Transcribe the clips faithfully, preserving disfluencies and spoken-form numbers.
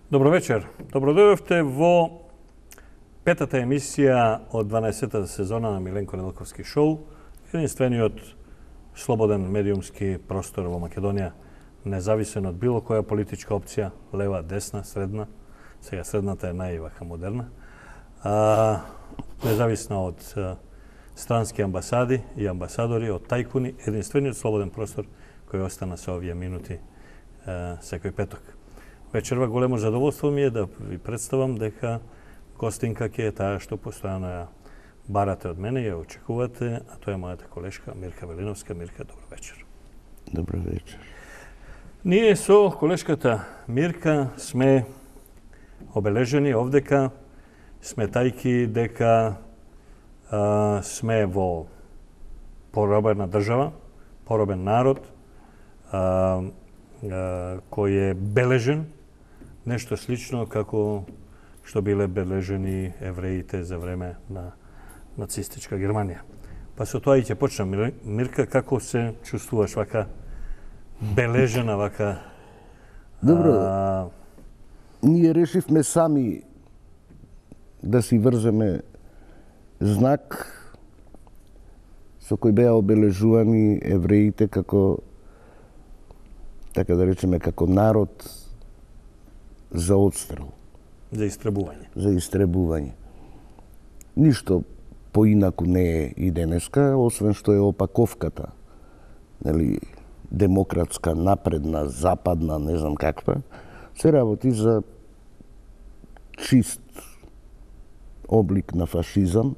Добро вечер. Добро дојдовте во петата емисија од дванаесеттата сезона на Миленко Неделковски шоу, единствениот слободен медиумски простор во Македонија, независен од било која политичка опција, лева, десна, средна, сега средната е највака модерна, а, независна од а, странски амбасади и амбасадори, од тајкуни, единствениот слободен простор кој остана со овие минути а, секој петок. Вечерва големо задоволство ми е да ви представам дека гостинка ќе е таа што постојано ја барате од мене, ја очекувате, а тоа е мојата колешка Мирка Велиновска. Мирка, добро вечер. Добро вечер. Ние со колешката Мирка сме обележени овдека, сметајки дека а, сме во поробена држава, поробен народ, а, а, кој е бележен, нешто слично како што биле бележени евреите за време на нацистичка Германија. Па со тоа и ќе почнем. Мирка, како се чувствуваш вака бележена, вака... Добро, а... ние решивме сами да си врземе знак со кој беа обележувани евреите како, така да речеме, како народ за отстрел. За истребување. За истребување. Ништо поинаку не е и денеска, освен што е опаковката, нели, демократска, напредна, западна, не знам каква, се работи за чист облик на фашизам,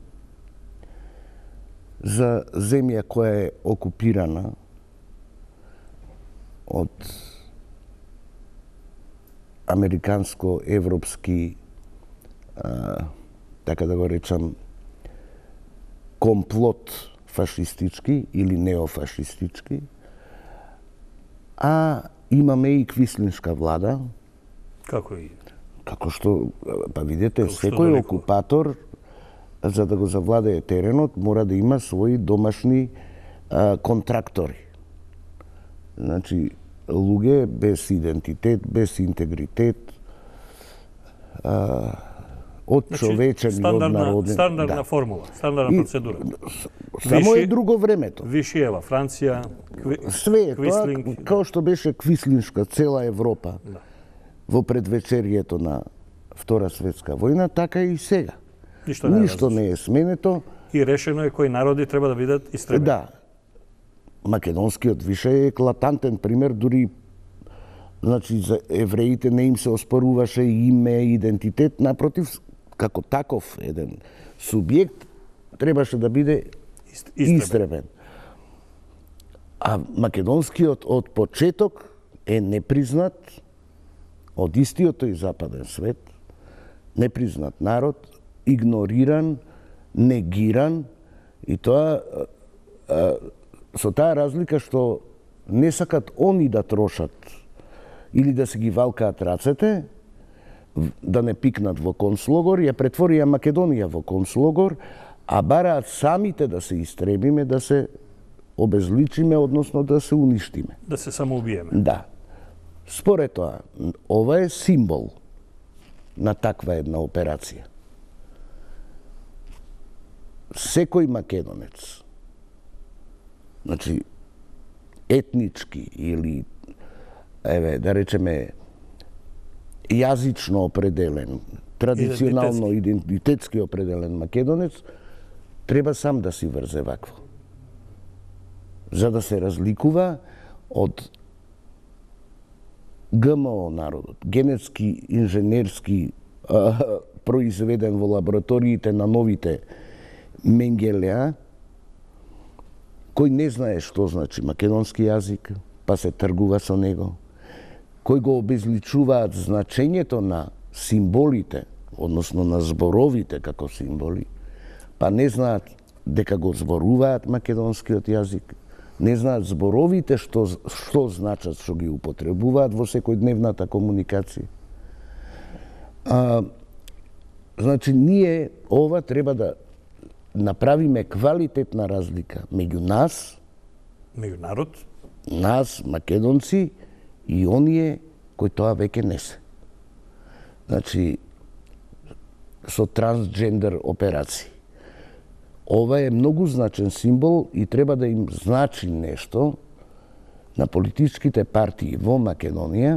за земја која е окупирана од американско-европски, а, така да го речам, комплот фашистички или неофашистички, а имаме и квислиншка влада. Како и? Како што, па видете, Како секој окупатор, за да го завладее теренот, мора да има своји домашни а, контрактори. Значи, луѓе без идентитет, без интегритет, а, од човечен и од народен. Стандардна да. формула, стандардна процедура. Само е друго времето. Вишиева, Франција, кви... Све е тоа, Квислинг. као што беше квислиншка цела Европа Да. во предвечерието на Втора светска војна, така и сега. Ништо не е, Ништо не е сменето. И решено е кои народи треба да бидат истребени. Да. Македонскиот више е еклатантен пример, дури значи за евреите не им се оспоруваше име, идентитет, напротив, како таков еден субјект требаше да биде Истребен. истребен. А македонскиот од почеток е непризнат од истиот тој западен свет, непризнат народ, игнориран, негиран, и тоа а, со таа разлика што не сакат они да трошат или да се ги валкаат рацете, да не пикнат во концлогор, ја претворија Македонија во концлогор, а бараат самите да се истребиме, да се обезличиме, односно да се уништиме. Да се самоубиеме. Да. Според тоа, ова е символ на таква една операција. Секој македонец, значи, етнички или, еве, да речеме, јазично определен, традиционално Идентитетски. идентитетски определен македонец, треба сам да си врзе вакво. За да се разликува од ГМО народот, генетски инженерски а, произведен во лабораториите на новите Менгелеа, кој не знае што значи македонски јазик, па се тргува со него, кој го обезличуваат значењето на символите, односно на зборовите како символи, па не знаат дека го зборуваат македонскиот јазик, не знаат зборовите што, што значат што ги употребуваат во секојдневната комуникација. А, значи, ние ова треба да направиме квалитетна разлика меѓу нас, Меѓу народ, нас, македонци, и оние кои тоа веќе не се. значи, со трансджендер операции. Ова е многу значен символ и треба да им значи нешто на политичките партии во Македонија,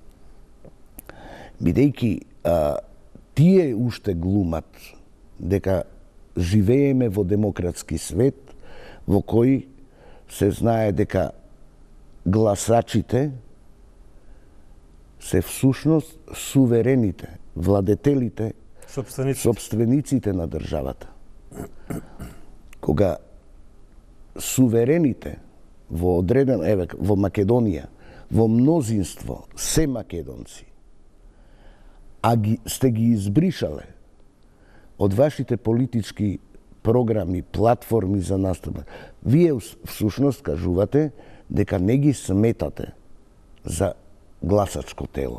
бидејќи а, тие уште глумат дека живееме во демократски свет во кој се знае дека гласачите се всушност суверените, владетелите, Собствениците. собствениците на државата. Кога суверените во одреден, еве, во Македонија, во мнозинство се македонци, а ги, сте ги избришале од вашите политички програми, платформи за настап, вие всушност кажувате дека не ги сметате за гласачко тело.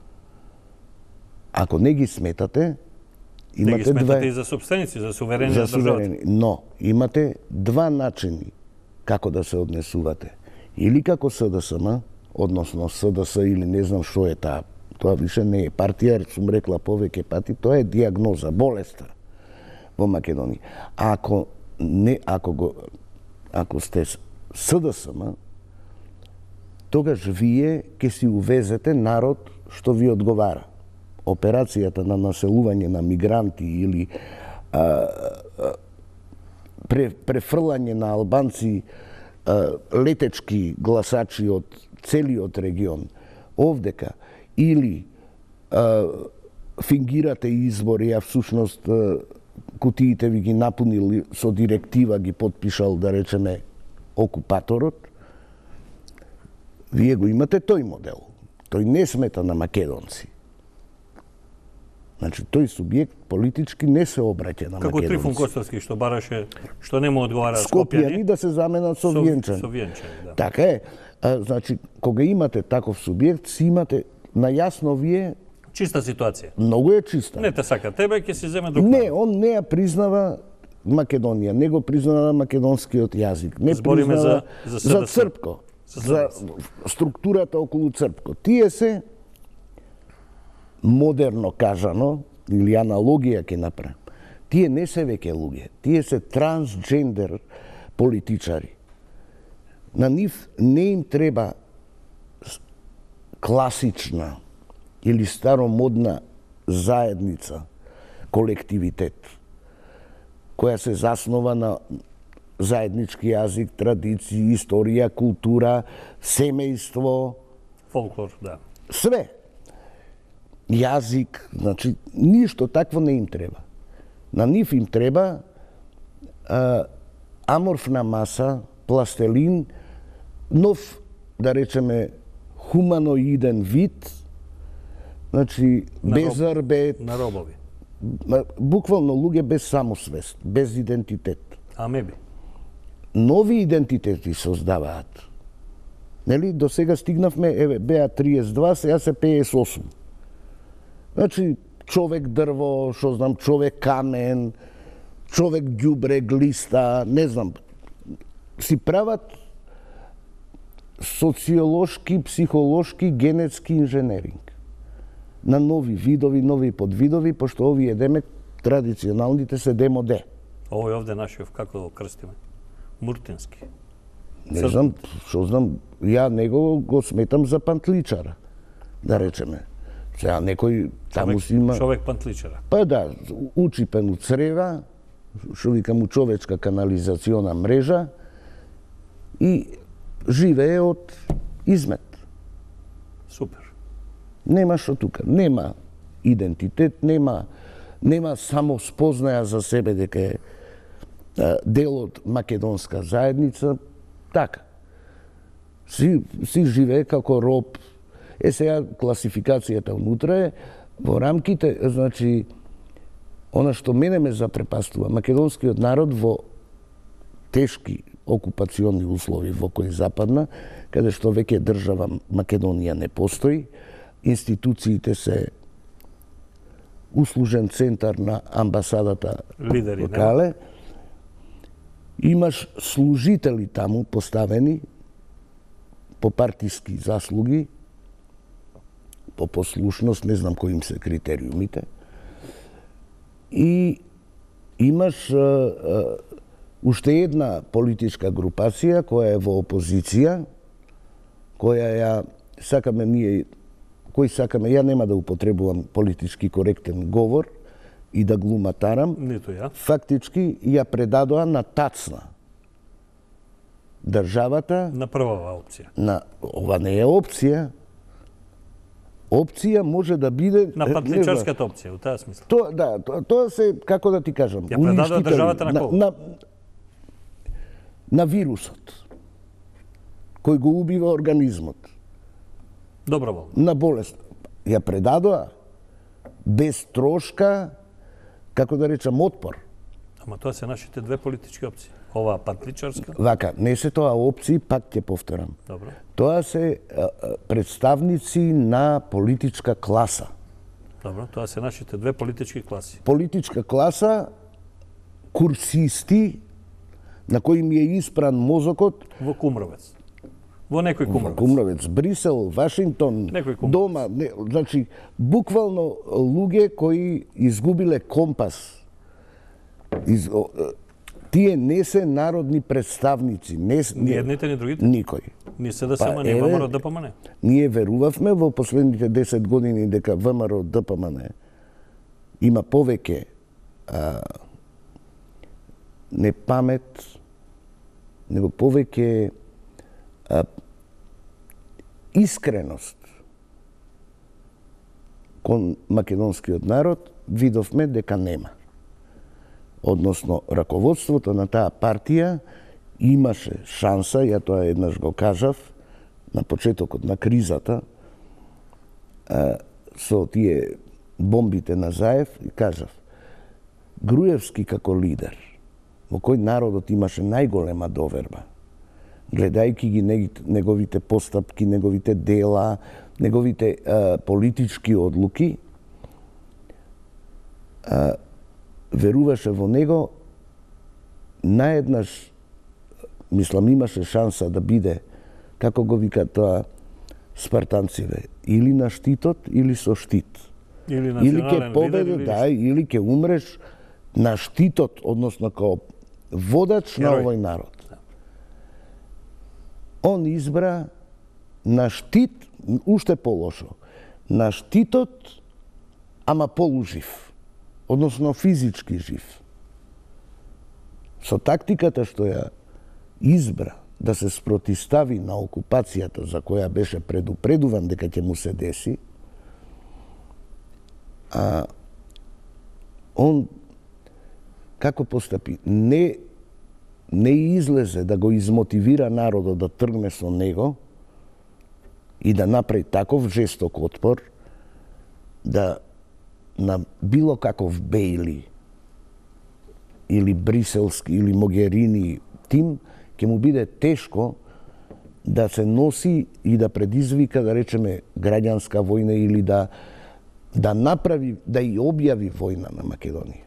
Ако не ги сметате, Не имате ги сметате два... и за собственици, за суверени за на државата. суверени. Но имате два начини како да се однесувате. Или како СДСМ, односно СДС или не знам што е таа. Тоа више не е партија, сум рекла повеќе пати, тоа е диагноза, болеста во Македонија. А ако не, ако го ако сте СДСМ, тогаш вие ќе си увезете народ што ви одговара. Операцијата на населување на мигранти или а, а, пре, префрлање на албанци а, летечки гласачи од целиот регион овдека или а, фингирате избори, а всушност а, кутиите ви ги напунили со директива, ги подпишал, да речеме, окупаторот, вие го имате тој модел. Тој не смета на македонци. Значи, тој субјект политички не се обраќа на Како македонци. Трифун Костовски што бараше, што не му одговара Скопјани да се заменат со Виенчани. Со Виенчани, да. Така е. А, значи, кога имате таков субјект, си имате најасно вие, Чиста ситуација. многу е чиста. Не те сака тебе, ќе си земе друг. Не, он не ја признава Македонија, не го признава македонскиот јазик, не Збориме признава за- за за СДС. Црпко, За за структурата околу Црпко. Тие се модерно кажано, или аналогија ќе направам, тие не се веќе луѓе, тие се трансджендер политичари. На нив не им треба класична или старомодна заедница, колективитет, која се заснова на заеднички јазик, традиции, историја, култура, семејство, Фолклор, да. све. Јазик, значи, ништо такво не им треба. На нив им треба а, аморфна маса, пластелин, нов, да речеме, хуманоиден вид, значи, На без роб- зарбет, На робови. буквално луѓе без самосвест, без идентитет. Амеби. Нови идентитети создаваат. Нели, до сега стигнавме, еве, беа триесет и два, сега се пеесет и осум. Значи, човек дрво, што знам, човек камен, човек ѓубре, глиста, не знам. Си прават социолошки, психолошки, генетски инженеринг на нови видови, нови подвидови, пошто овие демек традиционалните се демоде. Овој овде нашиот, како го крстиме? Муртински. Не Црпот. знам, што знам, ја него го сметам за пантличара, да речеме. Сега некој таму си има... Човек пантличара. Па да, учи пену црева, што викам човечка канализациона мрежа и живее од измет. Супер. Нема што тука, нема идентитет, нема нема само спознаја за себе дека е а, дел од македонска заедница, така. Си, си живее како роб. Е сега класификацијата внутре е во рамките, значи, она што мене ме запрепастува, македонскиот народ во тешки окупациони услови во кои западна, каде што веќе држава Македонија не постои, институциите се услужен центар на амбасадата Лидери, во Кале. Имаш служители таму поставени по партиски заслуги, по послушност, не знам кои им се критериумите. И имаш а, а, уште една политичка групација која е во опозиција, која ја сакаме ние, кој сакаме, ја нема да употребувам политички коректен говор и да глуматарам, Ниту ја. фактички ја предадоа на тацна. Државата На првава опција. на ова не е опција. Опција може да биде На патличарската опција, у таа смисла. Тоа да, тоа, тоа се како да ти кажам, Ја предадоа уништители државата на кого? на, на вирусот кој го убива организмот, Доброволно. на болест. Ја предадоа без трошка, како да речам, отпор. Ама тоа се нашите две политички опции. Оваа патличарска. Вака, не се тоа опции, пак ќе повторам. Добро. Тоа се а, а, представници на политичка класа. Добро, тоа се нашите две политички класи. Политичка класа, курсисти, на кои ми е испран мозокот, Во Кумровец. Во некој во Кумровец. Кумровец, Брисел, Вашингтон, Некој Кумровец. дома, не, значи, буквално луѓе кои изгубиле компас. Из, о, е, тие не се народни представници, не, с- Ни едните, ни другите. никој. Ни се да се Па, ма, ни еве, ВМРО ДПМН. Ние верувавме во последните десет години дека ВМРО ДПМН има повеќе а, не памет, него повеќе а, искреност кон македонскиот народ, видовме дека нема. Односно, раководството на таа партија имаше шанса, ја тоа еднаш го кажав, на почетокот на кризата, а, со тие бомбите на Заев, и кажав, Груевски како лидер, во кој народот имаше најголема доверба, гледајќи ги неги- неговите постапки, неговите дела, неговите а, политички одлуки, а, веруваше во него, наеднаш, мислам, имаше шанса да биде, како го вика тоа спартанциве, или на штитот, или со штит. Или Или ќе национален победи, лидер, или да, или ќе умреш на штитот, односно као водач на Герој. овој народ. Он избра на штит, уште полошо, на штитот, ама полужив, односно физички жив. Со тактиката што ја избра да се спротистави на окупацијата за која беше предупредуван дека ќе му се деси, а он како постапи? Не не излезе да го измотивира народот да тргне со него и да направи таков жесток отпор да на било каков Бејли или бриселски или Могерини тим ќе му биде тешко да се носи и да предизвика, да речеме, граѓанска војна или да да направи, да и објави војна на Македонија.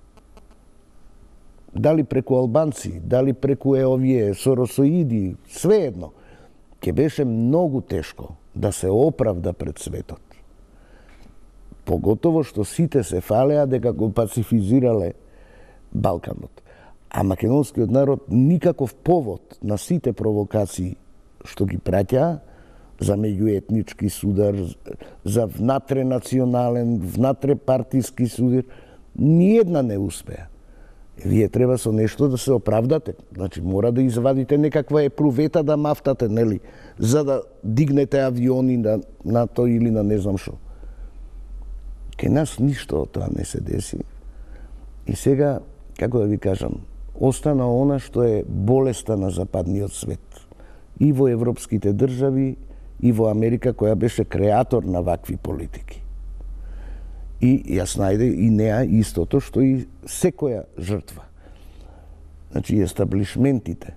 Дали преку албанци, дали преку е овие соросоиди, свеедно, ќе беше многу тешко да се оправда пред светот. Поготово што сите се фалеа дека го пацифизирале Балканот. А македонскиот народ никаков повод на сите провокации што ги праќаа за меѓуетнички судар, за внатренационален, внатрепартиски судар, ниедна не успеа. Вие треба со нешто да се оправдате. Значи, мора да извадите некаква епрувета да мафтате, нели? За да дигнете авиони на НАТО или на не знам шо. Ке нас ништо од тоа не се деси. И сега, како да ви кажам, остана она што е болеста на западниот свет. И во европските држави, и во Америка, која беше креатор на вакви политики. И јас најде и неа истото што и секоја жртва. Значи, естаблишментите,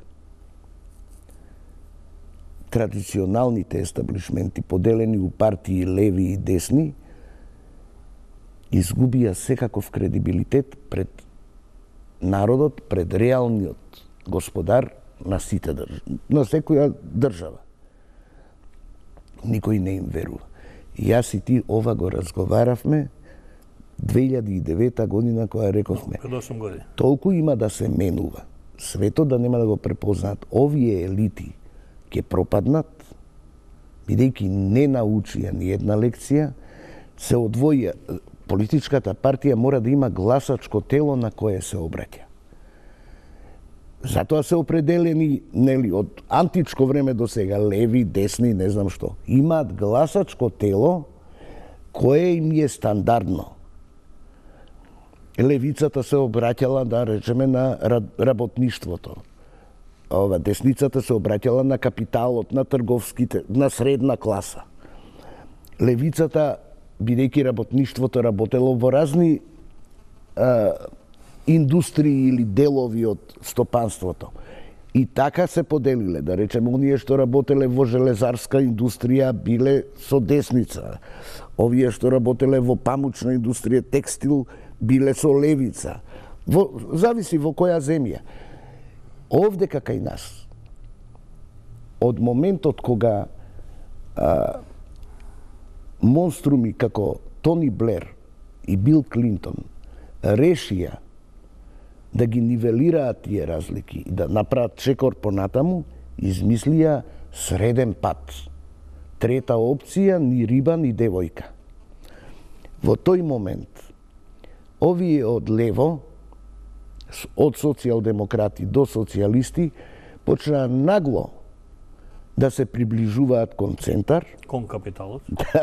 традиционалните естаблишменти, поделени у партии леви и десни, изгубија секаков кредибилитет пред народот, пред реалниот господар на сите држави, на секоја држава. Никој не им верува. Јас и ти ова го разговаравме две илјади и девета година која рековме. Пред осум години. Толку има да се менува. Светот да нема да го препознаат. Овие елити ќе пропаднат, бидејќи не научија ни една лекција, се одвоја. Политичката партија мора да има гласачко тело на кое се обраќа. Затоа се определени, нели, од античко време до сега, леви, десни, не знам што. Имаат гласачко тело кое им е стандардно. Левицата се обраќала, да речеме, на работништвото. Ова, десницата се обраќала на капиталот, на трговските, на средна класа. Левицата, бидејќи работништвото работело во разни а, индустрии или делови од стопанството. И така се поделиле, да речеме, оние што работеле во железарска индустрија биле со десница. Овие што работеле во памучна индустрија, текстил, биле со левица. Во, зависи во која земја. Овде кај нас, од моментот кога а, монструми како Тони Блер и Бил Клинтон решија да ги нивелираат тие разлики и да направат чекор понатаму, измислија среден пат. Трета опција, ни риба, ни девојка. Во тој момент, овие од лево, од социјалдемократи до социјалисти, почнаа нагло да се приближуваат кон центар. Кон капиталот.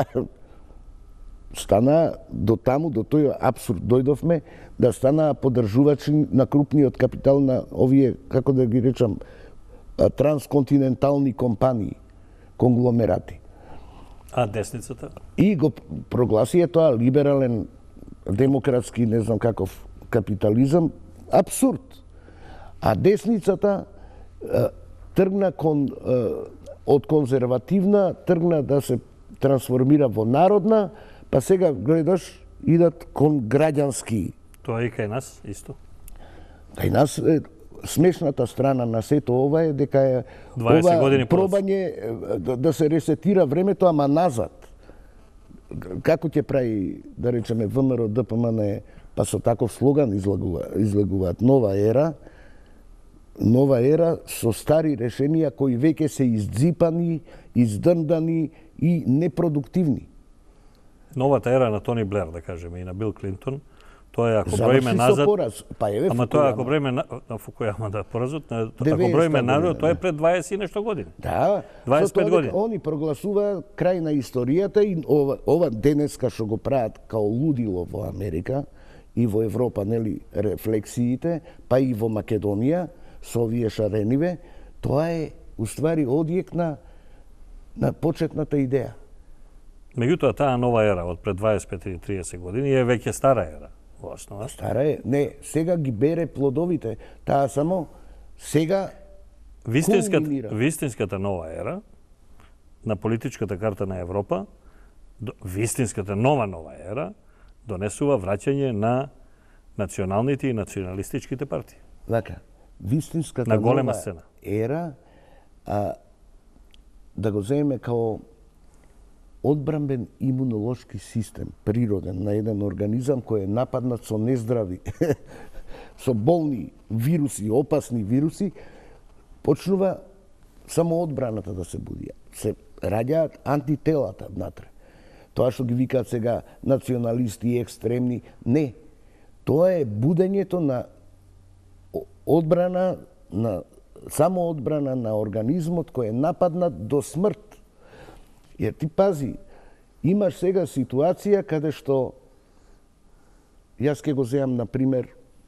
Стана до таму, до тој абсурд дојдовме, да станаа поддржувачи на крупниот капитал на овие, како да ги речам, трансконтинентални компании, конгломерати. А десницата? И го прогласија тоа либерален, демократски, не знам каков капитализам, абсурд. А десницата тргна кон, од конзервативна, тргна да се трансформира во народна, па сега гледаш, идат кон граѓански. Тоа и кај нас исто. Кај нас е, смешната страна на сето ова е дека е ова пробање да, да се ресетира времето, ама назад. Како ќе прави, да речеме, ВМРО, ДПМН, па со таков слоган излагува, излагуваат нова ера, нова ера со стари решенија кои веќе се издзипани, издрндани и непродуктивни. Новата ера на Тони Блер, да кажеме, и на Бил Клинтон, тоа е ако броиме назад, па еве ама тоа ако броиме на, на Фукујама, да, поразот, ако броиме назад, тоа е пред дваесет и нешто години. Да, дваесет и пет години. Они прогласуваа крај на историјата и ова, ова денеска што го прават као лудило во Америка и во Европа, нели, рефлексиите, па и во Македонија, со овие шарениве, тоа е, уствари, одјек на, на почетната идеја. Меѓутоа, таа нова ера од пред дваесет и пет или триесет години е веќе стара ера, во основа. Стара е. Не, сега ги бере плодовите. Таа само сега вистинската, кулминира. Вистинската нова ера на политичката карта на Европа, вистинската нова нова ера, донесува враќање на националните и националистичките партии. Вака, вистинската на голема нова сцена ера, а, да го земеме као одбранбен имунолошки систем, природен, на еден организам кој е нападнат со нездрави, со болни вируси, опасни вируси, почнува само одбраната да се будија. Се раѓаат антителата внатре. Тоа што ги викаат сега националисти и екстремни, не. Тоа е будењето на одбрана, на само одбрана на организмот кој е нападнат до смрт. Jer ti pazi, imaš сега ситуација каде што јас ке го земам на пример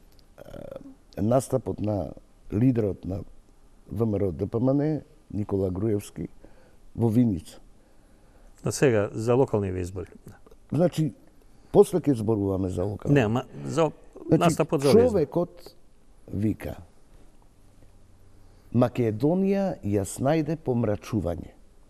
настапот на лидерот на ВМРО ДПМН Никола Груевски во Виница. На сега за локални избори. Значи, после ќе зборуваме за локални. Не, ама за значи, настапот за избори. Човекот вика: Македонија јас најде помрачување.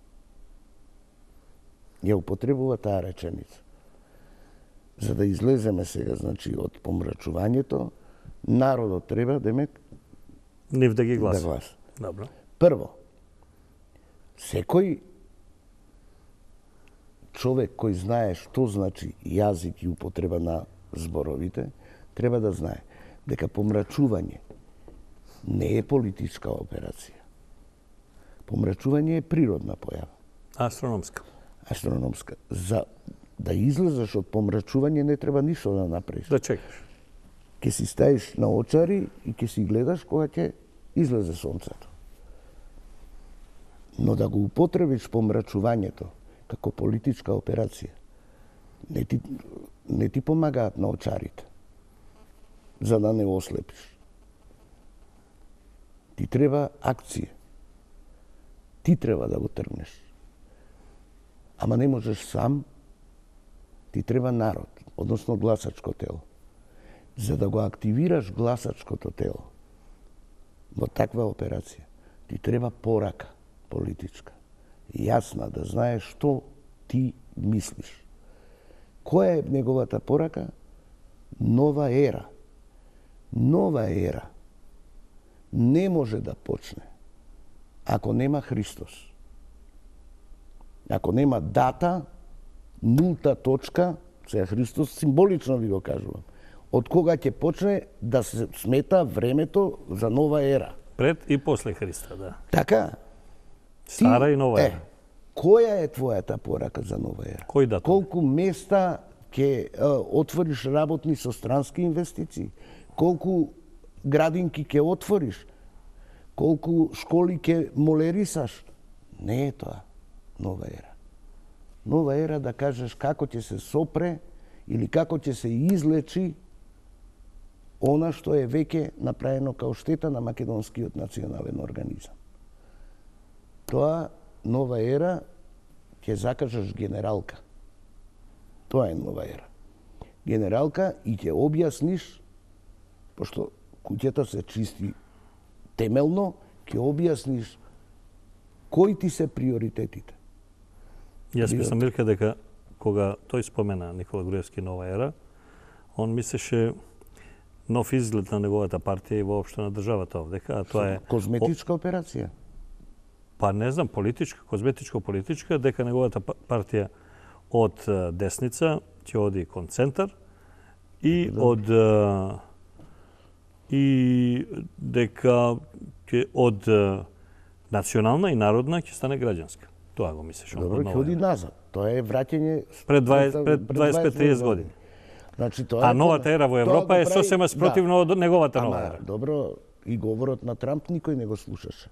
Ја употребува таа реченица. За да излеземе сега, значи, од помрачувањето, народот треба, демек, нив да ги гласа. Да гласа. Добро. Прво, секој човек кој знае што значи јазик и употреба на зборовите, треба да знае дека помрачување не е политичка операција. Помрачување е природна појава. Астрономска. Астрономска. За да излезеш од помрачување не треба ништо да направиш. Да чекаш. Ке си стаиш на очари и ке си гледаш кога ќе излезе сонцето. Но да го употребиш помрачувањето како политичка операција, не ти, не ти помагаат на очарите, за да не ослепиш. Ти треба акција. Ти треба да го тргнеш. Ама не можеш сам, ти треба народ, односно гласачко тело. За да го активираш гласачкото тело во таква операција, ти треба порака политичка. Јасна, да знаеш што ти мислиш. Која е неговата порака? Нова ера. Нова ера не може да почне ако нема Христос. Ако нема дата, нулта точка, сега Христос символично ви го кажувам, од кога ќе почне да се смета времето за нова ера. Пред и после Христа, да. Така. Стара ти, и нова ера. Е, која е твојата порака за нова ера? Кој датум? Колку места ќе отвориш работни со странски инвестиции? Колку градинки ќе отвориш? Колку школи ќе молерисаш? Не е тоа нова ера. Нова ера да кажеш како ќе се сопре или како ќе се излечи она што е веќе направено као штета на македонскиот национален организам. Тоа нова ера ќе закажеш генералка. Тоа е нова ера. Генералка и ќе објасниш, пошто куќата се чисти темелно, ќе објасниш кои ти се приоритетите. Јас мислам, Милка, дека кога тој спомена Никола Груевски нова ера, он мислеше нов изглед на неговата партија и воопшто на државата овдека, а тоа е козметичка операција. Па не знам, политичка, козметичко-политичка, дека неговата партија од десница ќе оди кон центар и од и дека ќе од национална и народна ќе стане граѓанска. Тоа го мислиш. Добро, ќе оди назад. Тоа е враќање пред дваесет до триесет години. Значи тоа а новата ера во Европа е сосема спротивно од неговата нова ера. Добро, и говорот на Трамп никој не го слушаше.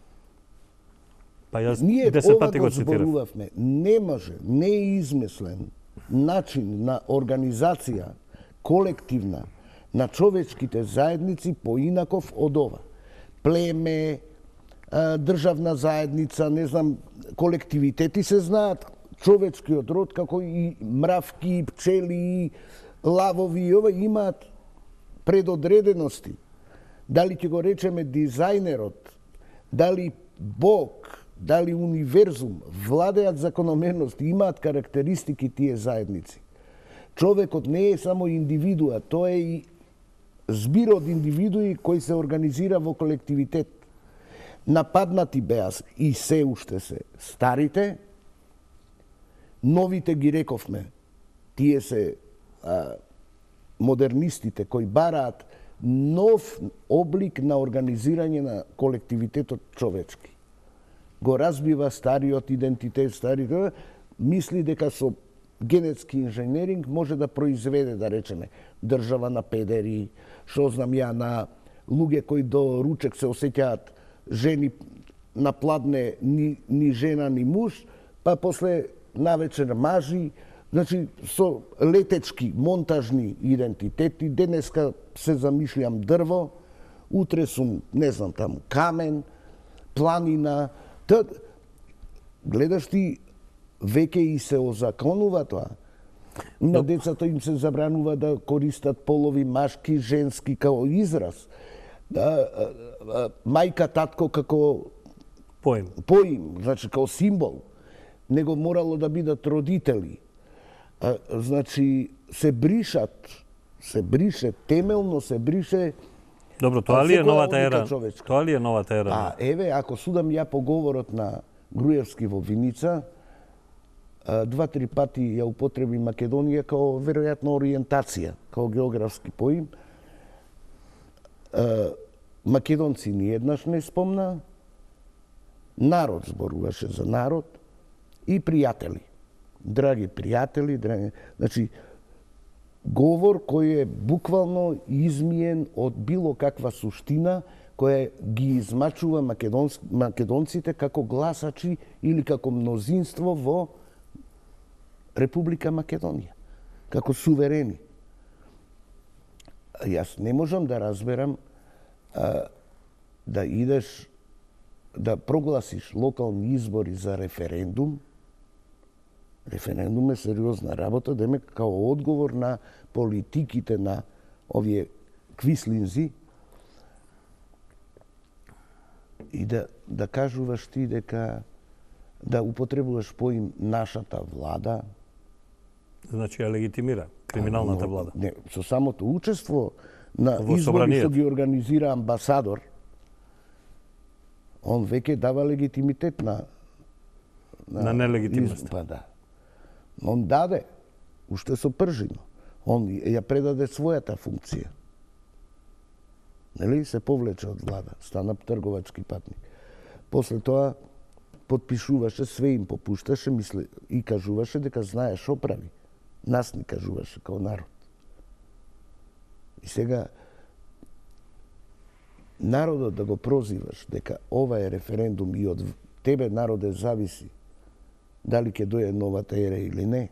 Па јас Ние десет ова пати го го цитирав. зборувавме. Не може, не е измислен начин на организација колективна на човечките заедници поинаков од ова. Племе, државна заедница, не знам, колективитети се знаат, човечкиот род, како и мравки, пчели, лавови, ова имаат предодредености. Дали ќе го речеме дизајнерот, дали Бог, дали универзум, владеат закономерности, имаат карактеристики тие заедници. Човекот не е само индивидуа, тоа е и збир од индивидуи кои се организира во колективитет. Нападнати беа и се уште се старите, новите ги рековме, тие се а, модернистите кои бараат нов облик на организирање на колективитетот човечки. Го разбива стариот идентитет, стариот, мисли дека со генетски инженеринг може да произведе, да речеме, држава на педери, што знам ја, на луѓе кои до ручек се осеќаат жени на пладне ни, ни жена, ни муж, па после навечер мажи, значи со летечки, монтажни идентитети, денеска се замишлјам дрво, утре сум, не знам таму, камен, планина, та, гледаш ти, веќе и се озаконува тоа. На децата им се забранува да користат полови машки, женски као израз. Да, мајка, татко како поим. Поим, значи као символ. Него морало да бидат родители. А, значи се бришат, се брише, темелно се брише. Добро, тоа ли е новата ера? Човечка. Тоа ли е новата ера? А еве, ако судам ја по говорот на Груевски во Виница, два-три пати ја употреби Македонија као веројатно ориентација, као географски поим. Македонци ниеднаш не спомна, народ зборуваше за народ и пријатели. Драги пријатели, драги... Значи, говор кој е буквално измиен од било каква суштина која ги измачува македонц... македонците како гласачи или како мнозинство во Република Македонија, како суверени. Јас не можам да разберам а, да идеш да прогласиш локални избори за референдум. Референдум е сериозна работа, демек као одговор на политиките на овие квислинзи и да, да кажуваш ти дека да употребуваш поим нашата влада. Значи ја легитимира криминалната влада. Не, со самото учество на Во избори што ги организира амбасадор, он веќе дава легитимитет на на, на нелегитимност. Па да. Он даде, уште со пржино. Он ја предаде својата функција. Нели се повлече од влада, стана трговачки патник. После тоа подпишуваше, све им попушташе, мисли и кажуваше дека знае што прави. Нас ни кажуваше као народ. И сега народот да го прозиваш дека ова е референдум и од тебе народе зависи дали ќе дојде новата ера или не,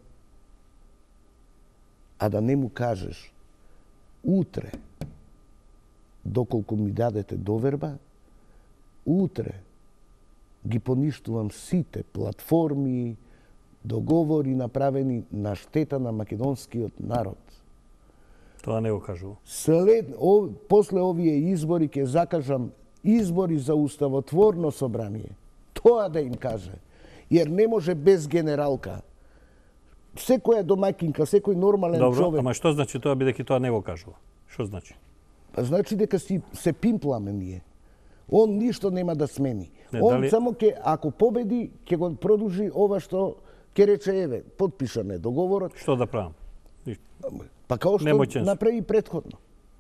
а да не му кажеш утре, доколку ми дадете доверба, утре ги поништувам сите платформи, договори направени на штета на македонскиот народ. Тоа не го кажува. След, о, после овие избори ќе закажам избори за уставотворно собрание. Тоа да им каже. Јер не може без генералка. Секоја домаќинка, секој нормален Добро, човек... ама што значи тоа, бидејќи тоа не го кажува? Што значи? Па значи дека си се пимпламе ние. Он ништо нема да смени. Не, Он дали... само ќе, ако победи, ќе го продолжи ова што ќе рече, еве, подпишаме договорот. Што да правам? Па као што Немоќен. направи претходно.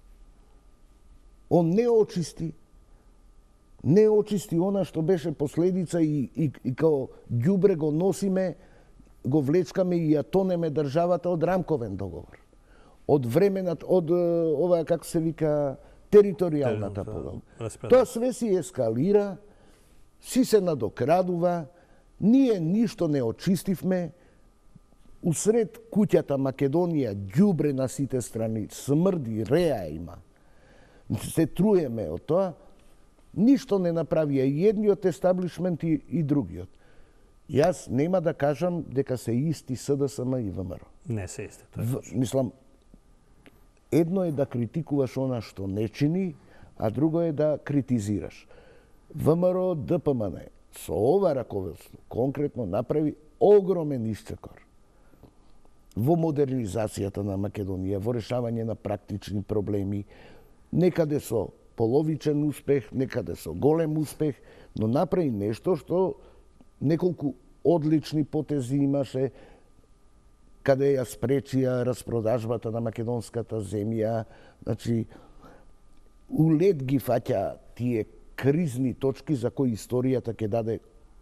Он не очисти, не очисти она што беше последица и, и, и као ѓубре го носиме, го влечкаме и ја тонеме државата од рамковен договор. Од временат, од ова, како се вика, територијалната поделба. Тоа све си ескалира, си се надокрадува, ние ништо не очистивме, усред куќата Македонија ѓубре на сите страни, смрди, реа има. Се труеме од тоа, ништо не направија и едниот естаблишмент и, и другиот. Јас нема да кажам дека се исти СДСМ и ВМРО. Не се исти, тоа е В, точно. мислам, едно е да критикуваш она што не чини, а друго е да критизираш. ВМРО, ДПМН со ова раководство конкретно направи огромен исчекор во модернизацијата на Македонија, во решавање на практични проблеми, некаде со половичен успех, некаде со голем успех, но направи нешто што неколку одлични потези имаше, каде ја спречија распродажбата на македонската земја, значи, улет ги фаќа тие кризни точки за кои историјата ќе даде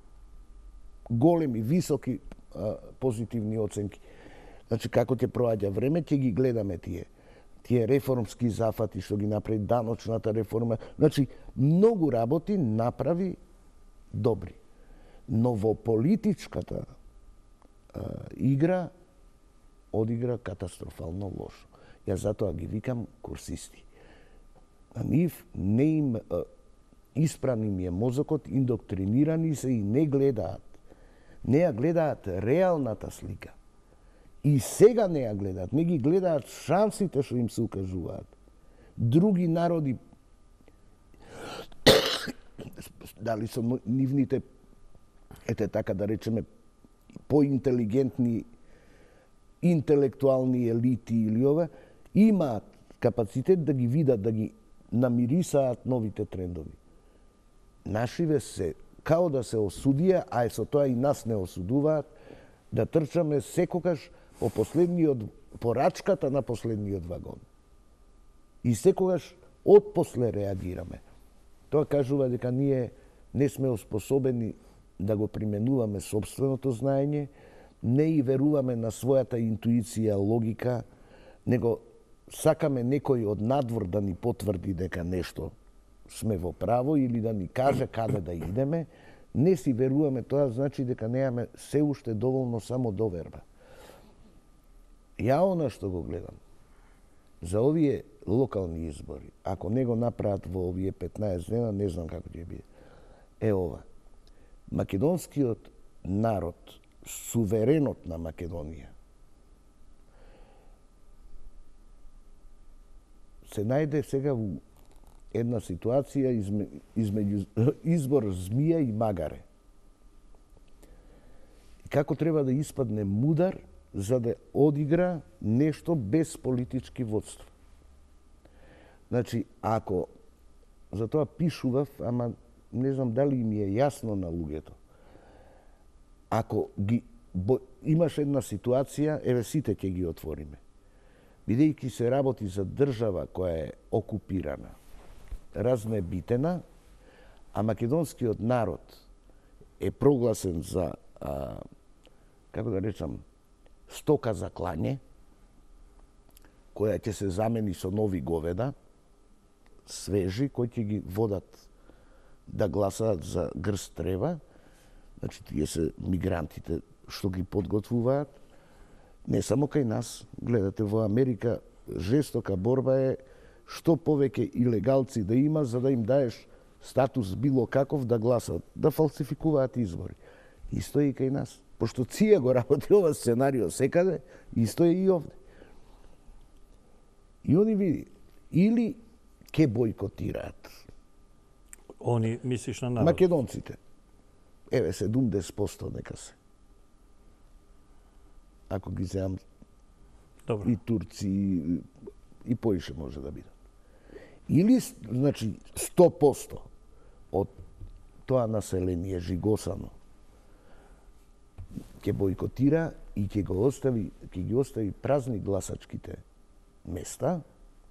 големи, високи а, позитивни оценки. Значи, како ќе проаѓа време, ќе ги гледаме тие тие реформски зафати што ги направи, даночната реформа. Значи, многу работи направи добри. Но во политичката а, игра одигра катастрофално лошо. Јас затоа ги викам курсисти. А нив не им а, испран им е мозокот, индоктринирани се и не гледаат. Не ја гледаат реалната слика. И сега не ја гледаат, не ги гледаат шансите што им се укажуваат. Други народи, дали со нивните, ете така да речеме, поинтелигентни интелектуални елити или ова, имаат капацитет да ги видат, да ги намирисаат новите трендови. Нашиве се, као да се осудија, а е со тоа и нас не осудуваат, да трчаме секогаш по последниот, порачката на последниот вагон. И секогаш отпосле реагираме. Тоа кажува дека ние не сме оспособени да го применуваме собственото знаење, не и веруваме на својата интуиција, логика, него сакаме некој од надвор да ни потврди дека нешто сме во право или да ни каже каде да идеме, не си веруваме, тоа значи дека немаме се уште доволно самодоверба. Ја она што го гледам, за овие локални избори, ако не го направат во овие петнаесет дена, не знам како ќе биде, е ова. Македонскиот народ, суверенот на Македонија, се најде сега во една ситуација измеѓу избор змија и магаре. И како треба да испадне мудар за да одигра нешто без политички водство. Значи, ако, за тоа пишував, ама не знам дали ми е јасно на луѓето, ако ги, бо, имаш една ситуација, еве сите ќе ги отвориме. Бидејќи се работи за држава која е окупирана, разнебитена, а македонскиот народ е прогласен за, а, како да речам, стока за клање, која ќе се замени со нови говеда, свежи, кои ќе ги водат да гласаат за грст трева, значи тие се мигрантите што ги подготвуваат, не само кај нас, гледате во Америка, жестока борба е што повеќе илегалци да има за да им даеш статус било каков да гласат, да фалсификуваат избори. Исто е и кај нас. Пошто Ција го работи ова сценарио секаде, исто е и овде. И они види, или ке бойкотираат. Они, мислиш на народ? Македонците. Еве, седумдесет проценти нека се. Ако ги земам Добро. и турци, и, и поише може да бидат. Или, значи, сто проценти од тоа население жигосано ќе бойкотира и ќе го остави, ќе ги остави празни гласачките места,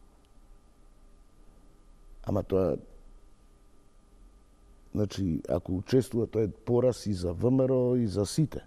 ама тоа, значи, ако учествува, тоа е пораз и за ВМРО и за сите.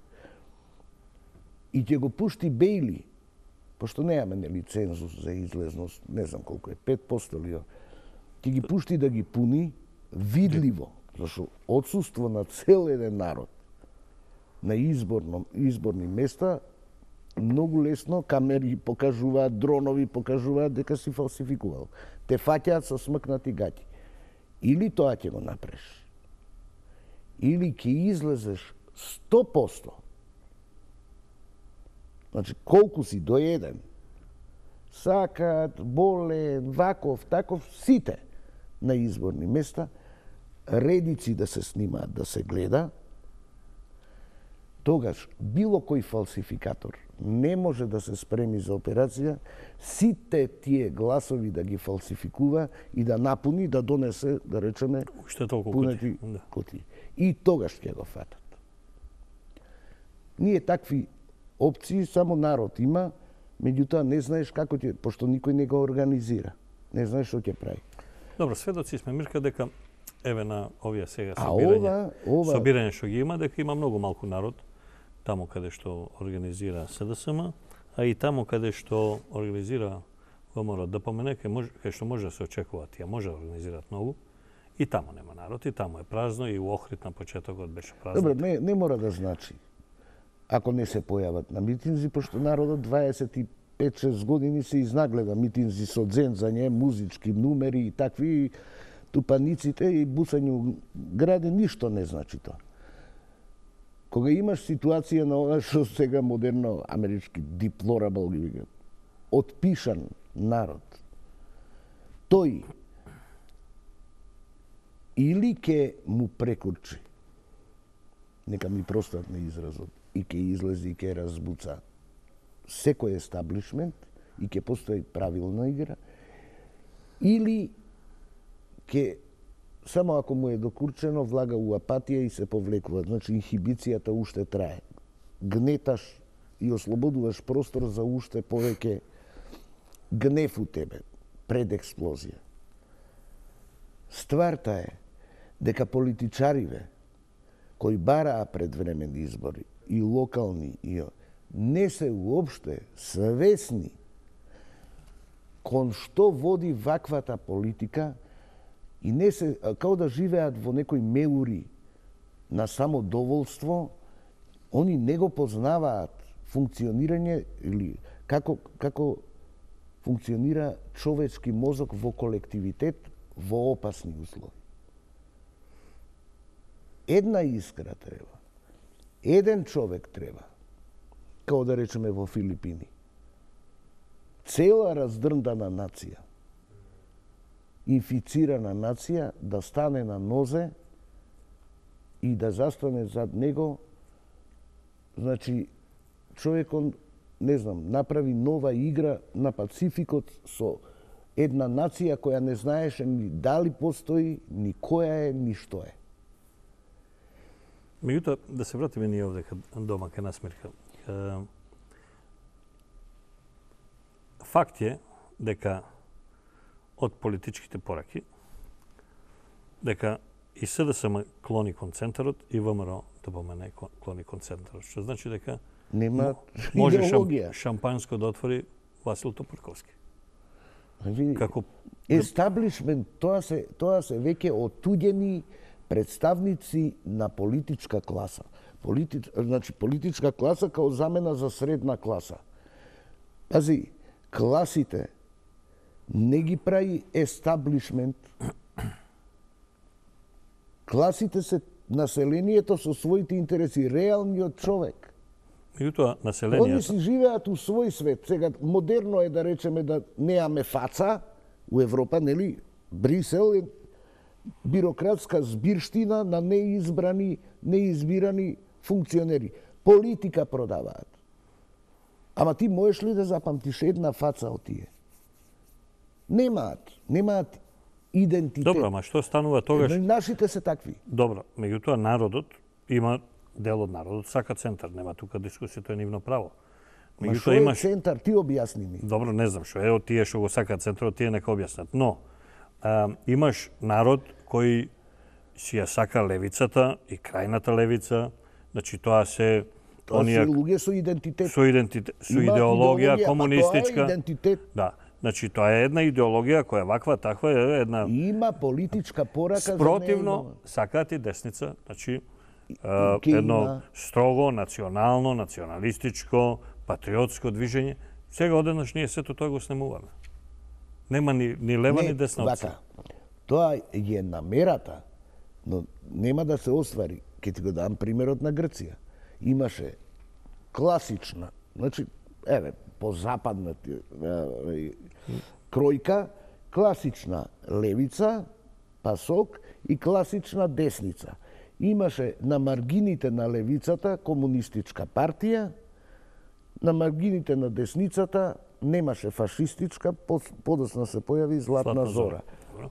И ќе го пушти Бејли, пошто немаме нели цензус за излезност, не знам колку е, пет проценти или ќе ги пушти да ги пуни видливо, зашто отсуство на цел еден народ на изборно, изборни места, многу лесно камери покажуваат, дронови покажуваат дека си фалсификувал. Те фаќаат со смркнати гаќи. Или тоа ќе го направиш, или ќе излезеш сто проценти. Значи, колку си доеден, сакаат, болен, ваков, таков, сите на изборни места, редици да се снимаат, да се гледа, тогаш било кој фалсификатор не може да се спреми за операција, сите тие гласови да ги фалсификува и да напуни, да донесе, да речеме, Уште толку пунети кутии. Да. кутии. И тогаш ќе го фатат. Ние такви опции само народ има, меѓутоа не знаеш како ќе, пошто никој не го организира. Не знаеш што ќе прави. Добро, сведоци сме, Мирка, дека еве на овие сега А собирање, ова, ова, собирање што ги има, дека има многу малку народ таму каде што организира СДСМ, а и таму каде што организира ВМРО ДПМН, кај може, кај што може да се очекува, тие може да организираат многу, и таму нема народ, и таму е празно, и у Охрид на почетокот беше празно. добро, не, не мора да значи. Ако не се појават на митинзи, пошто народот дваесет и пет шест години се изнагледа митинзи со дзензање, музички numeri и такви, тупаниците и бусање у гради, ништо не значи тоа. Кога имаш ситуација на ова што сега модерно амерички deplorable ги викаат, отпишан народ, тој или ке му прекурчи, нека ми простат на изразот, и ке излези и ке разбуца секој естаблишмент и ке постои правилна игра, или ке само ако му е докурчено влага у апатија и се повлекува, значи инхибицијата уште трае. гнеташ и ослободуваш простор за уште повеќе гнев у тебе пред експлозија. Стварта е дека политичариве кои бараа предвремени избори и локални и не се уопште свесни кон што води ваквата политика и не се, као да живеат во некои меури на самодоволство, они не го познаваат функционирање или како, како функционира човечки мозок во колективитет во опасни услови. Една искра треба. Еден човек треба. Као да речеме во Филипини. Цела раздрндана нација, инфицирана нација, да стане на нозе и да застане зад него. Значи, човекот, не знам, направи нова игра на Пацификот со една нација која не знаеше ни дали постои, ни која е, ни што е. Меѓутоа, да се вратиме ние овде дома кај нас, Мирка. Факт е дека од политичките пораки, дека и СДСМ клони кон центарот и ВМРО ДПМН клони кон центарот, што значи дека нема може идеологија. шампанско да отвори Васил Топурковски. Види, Како естаблишмент, тоа се тоа се веќе отуѓени представници на политичка класа. Политич, значи политичка класа као замена за средна класа. Пази, класите не ги прави естаблишмент. Класите се населението со своите интереси, реалниот човек. меѓутоа населението Они си живеат у свој свет. Сега модерно е да речеме да неаме фаца у Европа, нели? Брисел е бирократска збирштина на неизбрани, неизбирани функционери. Политика продаваат. Ама ти можеш ли да запамтиш една фаца од тие? Немаат, немаат идентитет. Добро, ама што станува тогаш? Нашите се такви. Добро, меѓутоа народот има дел од народот сака центар, нема тука дискусија, тоа е нивно право. Ма што е центар, ти објасни ми. Добро, не знам што е од тие што го сака центарот, тие нека објаснат. Но а, имаш народ кој си ја сака левицата и крајната левица, значи тоа се Тоа оние се луѓе со идентитет. со идентитет, со Имаат идеологија идеологија, комунистичка. Па тоа е идентитет. Да, значи тоа е една идеологија која ваква таква е една Има политичка порака за спротивно неја. сакаат и десница, значи ке едно има. строго национално, националистичко, патриотско движење. Сега одеднаш ние сето тоа го снемуваме. Нема ни, ни лева, ни десна опција. Вака, тоа е намерата, но нема да се оствари. Ке ти го дам примерот на Грција. Имаше класична, значи, еве, по западна кројка, класична левица, пасок и класична десница. Имаше на маргините на левицата комунистичка партија, на маргините на десницата немаше фашистичка, подоцна се појави Златна, Златна зора. зора.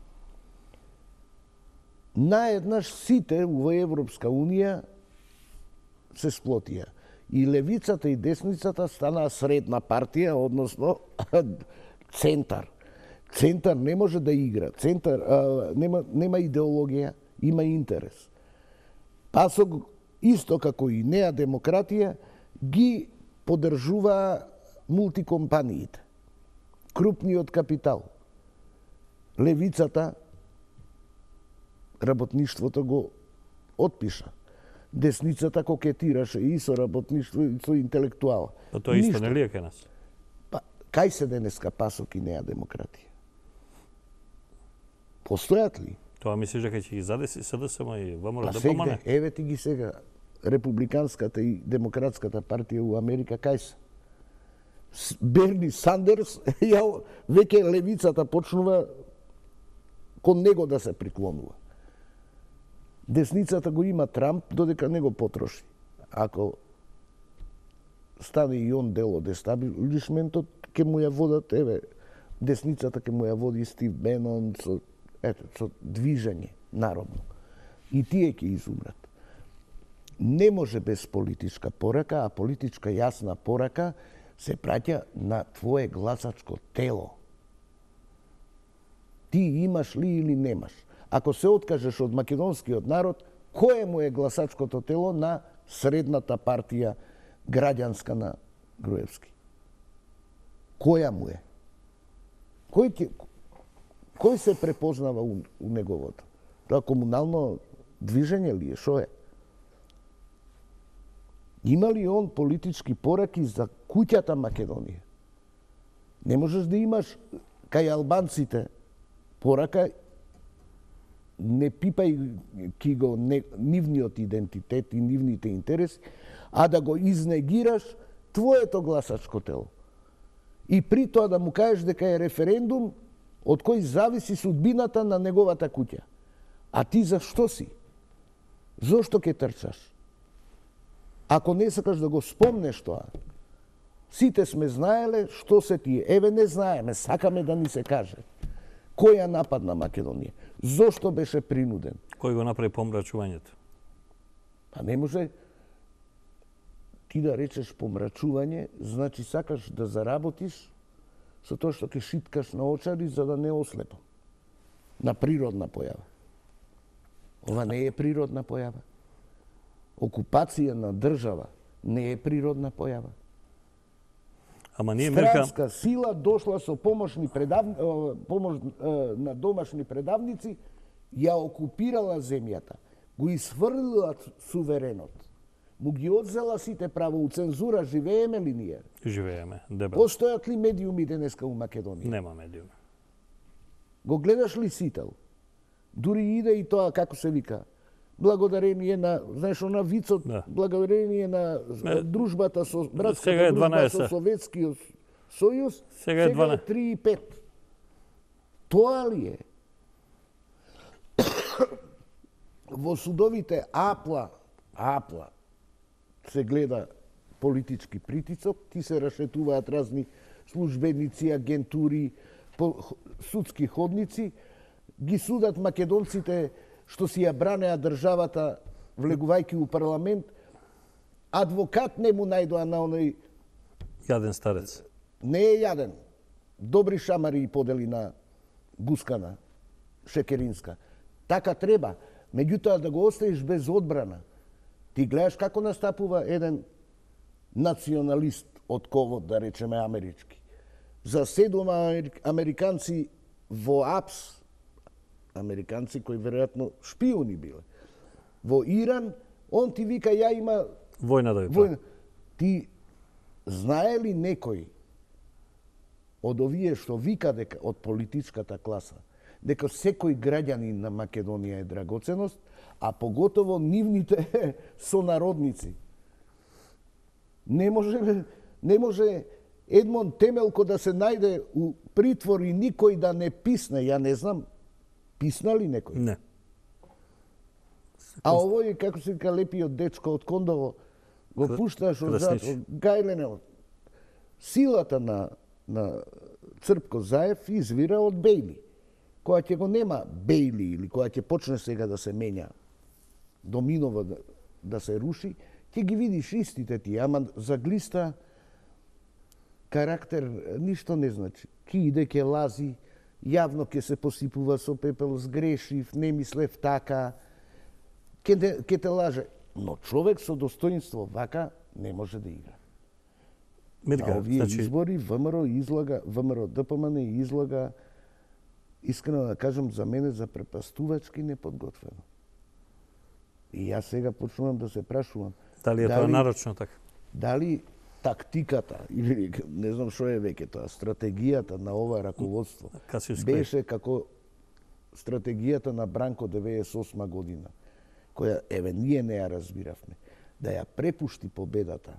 Наеднаш сите во Европска Унија се сплотија. И левицата и десницата станаа средна партија, односно центар. Центар не може да игра. Центар а, нема, нема идеологија, има интерес. Пасок, исто како и неа демократија, ги поддржува мултикомпаниите. Крупниот капитал. Левицата, работништвото го отпиша. Десницата кокетираше и со работништво и со интелектуал. Но тоа исто не ли е кај нас? Па, кај се денеска Пасок и неа демократија? Постојат ли? Тоа мислиш дека ќе ги задеси СДСМ и ВМРО Па ДПМН? сега, еве ти ги сега, републиканската и демократската партија у Америка, кај се? Берни Сандерс, ја, веќе левицата почнува кон него да се приклонува. Десницата го има Трамп, додека не го потроши. Ако стане и он дел од естаблишментот, ќе му ја водат, еве, десницата ќе му ја води Стив Бенон со, ето, со движење народно. И тие ќе изумрат. не може без политичка порака, а политичка јасна порака се праќа на твое гласачко тело. Ти имаш ли или немаш? Ако се откажеш од македонскиот народ, кое му е гласачкото тело на средната партија граѓанска на Груевски? Која му е? Кој, ќе, кој се препознава у, у неговото? Тоа комунално движење ли е? Шо е? Има ли он политички пораки за куќата Македонија? Не можеш да имаш кај албанците порака, не пипај ки го не, нивниот идентитет и нивните интереси, а да го изнегираш твоето гласачко тело. И при тоа да му кажеш дека е референдум од кој зависи судбината на неговата куќа. А ти зашто си? Зошто ќе трчаш? Ако не сакаш да го спомнеш тоа, сите сме знаеле што се тие. Еве не знаеме, сакаме да ни се каже. Кој ја нападна Македонија? Зошто беше принуден? Кој го направи помрачувањето? А не може ти да речеш помрачување, значи сакаш да заработиш со тоа што ќе шиткаш на очари за да не ослепам. На природна појава. Ова не е природна појава. Окупација на држава не е природна појава. Ама ние мерка... Странска сила дошла со помошни предав... помош на домашни предавници, ја окупирала земјата, го изфрлила суверенот, му ги одзела сите право, у цензура живееме ли ние? Живееме, дебело. Постојат ли медиуми денеска у Македонија? Нема медиуми. Го гледаш ли сител? Дури иде и тоа, како се вика, благодарение на, знаеш, на вицот, да. Благодарение на е, дружбата со братската дружба со Советскиот сојуз, сега е, сега е три и пет. Тоа ли е? Во судовите апла, апла, се гледа политички притисок, ти се рашетуваат разни службеници, агентури, судски ходници, ги судат македонците што си ја бранеа државата, влегувајќи у парламент, адвокат не му најдоа на оној... Јаден старец. Не е јаден. Добри шамари и подели на Гускана, Шекеринска. Така треба. Меѓутоа да го оставиш без одбрана. Ти гледаш како настапува еден националист од ковод, да речеме амерички. За седум американци во АПС, американци кои веројатно шпиони биле, во Иран, он ти вика, ја има... Војна да ви Војна. Ти знае ли некој од овие што вика дека од политичката класа, дека секој граѓанин на Македонија е драгоценост, а поготово нивните сонародници. Не може, не може Едмон Темелко да се најде у притвор и никој да не писне, ја не знам, писна ли некој? Не. А овој, како се вика, лепиот дечко од Кондово, го пушташ од зад, од Гајлене. Силата на, на Црпко Заев извира од Бејли. Која ќе го нема Бејли или која ќе почне сега да се менја, доминова да, да се руши, ќе ги видиш истите ти, ама за глиста карактер ништо не значи. Ки иде, ке лази, јавно ќе се посипува со пепел, сгрешив, не мислев така, ке те, ке те лаже. Но човек со достоинство вака не може да игра. Мирка, на овие значи... избори ВМРО излага, ВМРО ДПМН излага, искрено да кажам, за мене за препастувачки неподготвено. И јас сега почнувам да се прашувам. Дали е дали, тоа нарочно така? Дали тактиката, или не знам што е веќе тоа, стратегијата на ова раководство беше како стратегијата на Бранко деветдесет и осма година, која, еве, ние не ја разбиравме, да ја препушти победата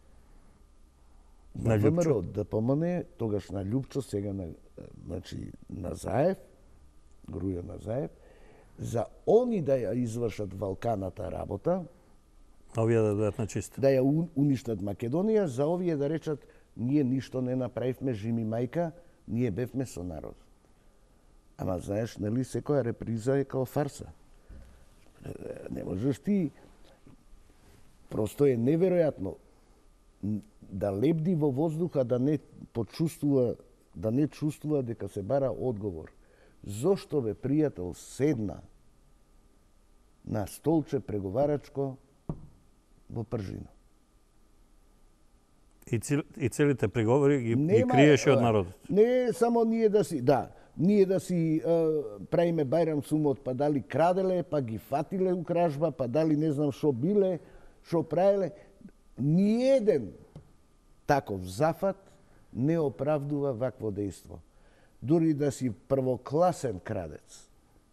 на ВМРО, ДПМН, тогаш на Љупчо, сега на, значи, на Заев, Грујо на Заев, за они да ја извршат валканата работа, овие да дојдат на чист. Да ја уништат Македонија, за овие да речат, ние ништо не направивме, жими мајка, ние бевме со народ. Ама знаеш, нели, секоја реприза е као фарса. Не можеш ти Просто е неверојатно да лебди во воздуха, да не почувствува, да не чувствува дека се бара одговор. Зошто бе пријател седна на столче преговарачко во Пржино? И, цел, и целите преговори ги, Нема, ги криеше од народот. Не само ние да си, да, ние да си е, правиме Бајрам сумот, па дали краделе, па ги фатиле у кражба, па дали не знам шо биле, шо правеле. Ниеден таков зафат не оправдува вакво дејство. Дури да си првокласен крадец.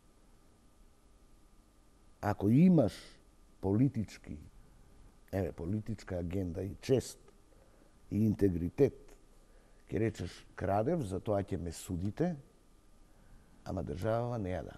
Ако имаш политички, еве, политичка агенда и чест, и интегритет, ќе речеш крадев, затоа ќе ме судите, ама државава не ја да.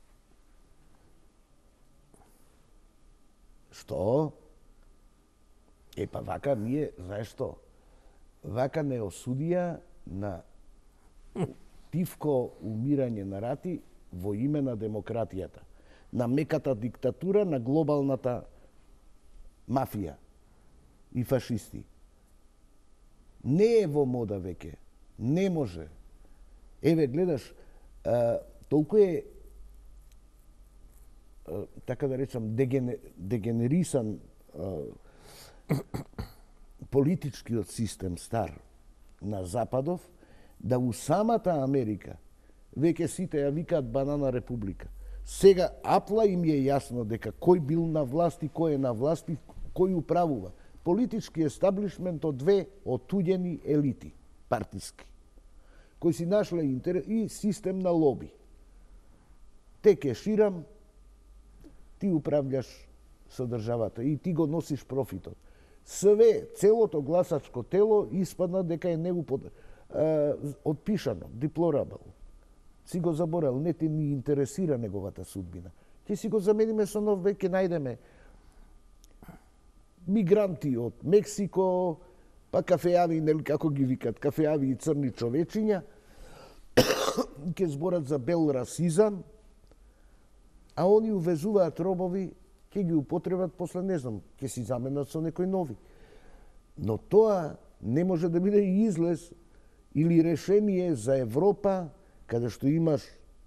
Што? Е, па вака ние, знаеш што? Вака не осудија на тивко умирање на рати во име на демократијата, на меката диктатура, на глобалната мафија и фашисти. Не е во мода веќе. Не може. Еве, гледаш, а, толку е, а, така да речам, дегене, дегенерисан а, политичкиот систем стар на Западов, да у самата Америка веќе сите ја викаат банана република. Сега апла им е јасно дека кој бил на власт и кој е на власт и кој управува. Политички естаблишмент од две отуѓени елити, партиски, кои си нашле интерес и систем на лоби. Те кеширам, ти управљаш со државата и ти го носиш профитот. Све, целото гласачко тело испадна дека е негу под, а, отпишано, деплорабл. Си го заборал, не те ни интересира неговата судбина. Ќе си го замениме со нов, веќе најдеме мигранти од Мексико, па кафеави, нели како ги викат, кафеави и црни човечиња, ќе зборат за бел расизам, а они увезуваат робови, ќе ги употребат после, не знам, ќе си заменат со некои нови. Но тоа не може да биде и излез или решение за Европа, каде што имаш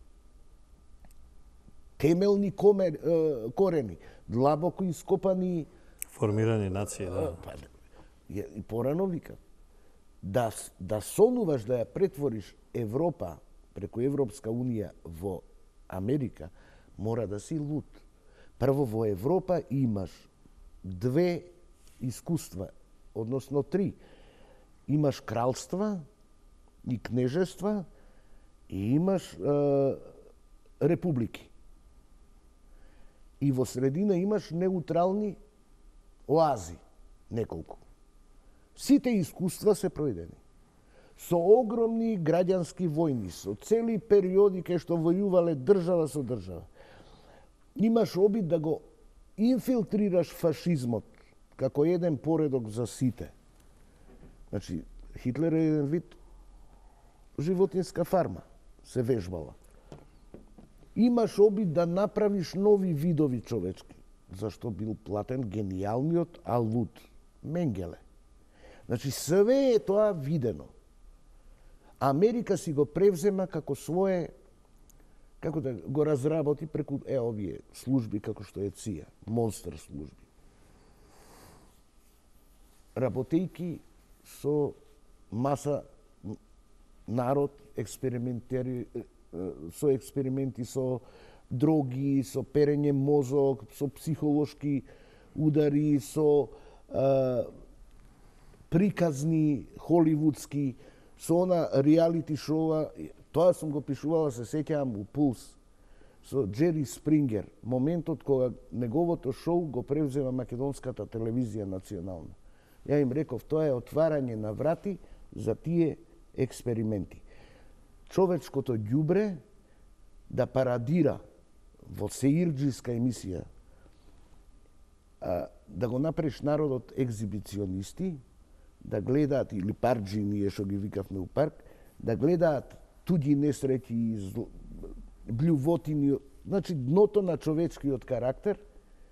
темелни комер, корени, длабоко ископани, формирани нации, да. Па, и порано викам, да, да сонуваш да ја претвориш Европа преку Европска Унија во Америка, мора да си луд. Прво, во Европа имаш две искуства, односно три. Имаш кралства и кнежества и имаш е, републики. И во средина имаш неутрални оази, неколку. Сите искуства се пројдени. Со огромни граѓански војни, со цели периоди кај што војувале држава со држава. Имаш обид да го инфилтрираш фашизмот како еден поредок за сите. Значи, Хитлер е еден вид животинска фарма, се вежбала. Имаш обид да направиш нови видови човечки, зашто бил платен гениалниот, а луд Менгеле. Значи, све е тоа видено. Америка си го превзема како свое, како да го разработи преку е овие служби како што е ЦИА, монстр служби. Работејки со маса народ, експериментери, со експерименти со дроги, со перење мозок, со психолошки удари, со а, приказни холивудски, со она реалити шоува. Тоа сум го пишувала, се сеќавам, у Пулс, со Джери Спрингер, моментот кога неговото шоу го превзема македонската телевизија национална. Ја им реков, тоа е отварање на врати за тие експерименти. Човечкото ѓубре да парадира во сеирџиска емисија, а, да го направиш народот екзибиционисти, да гледаат, или парџи, ние што ги викавме у парк, да гледаат туѓи несреќи, блјувотини, значи дното на човечкиот карактер,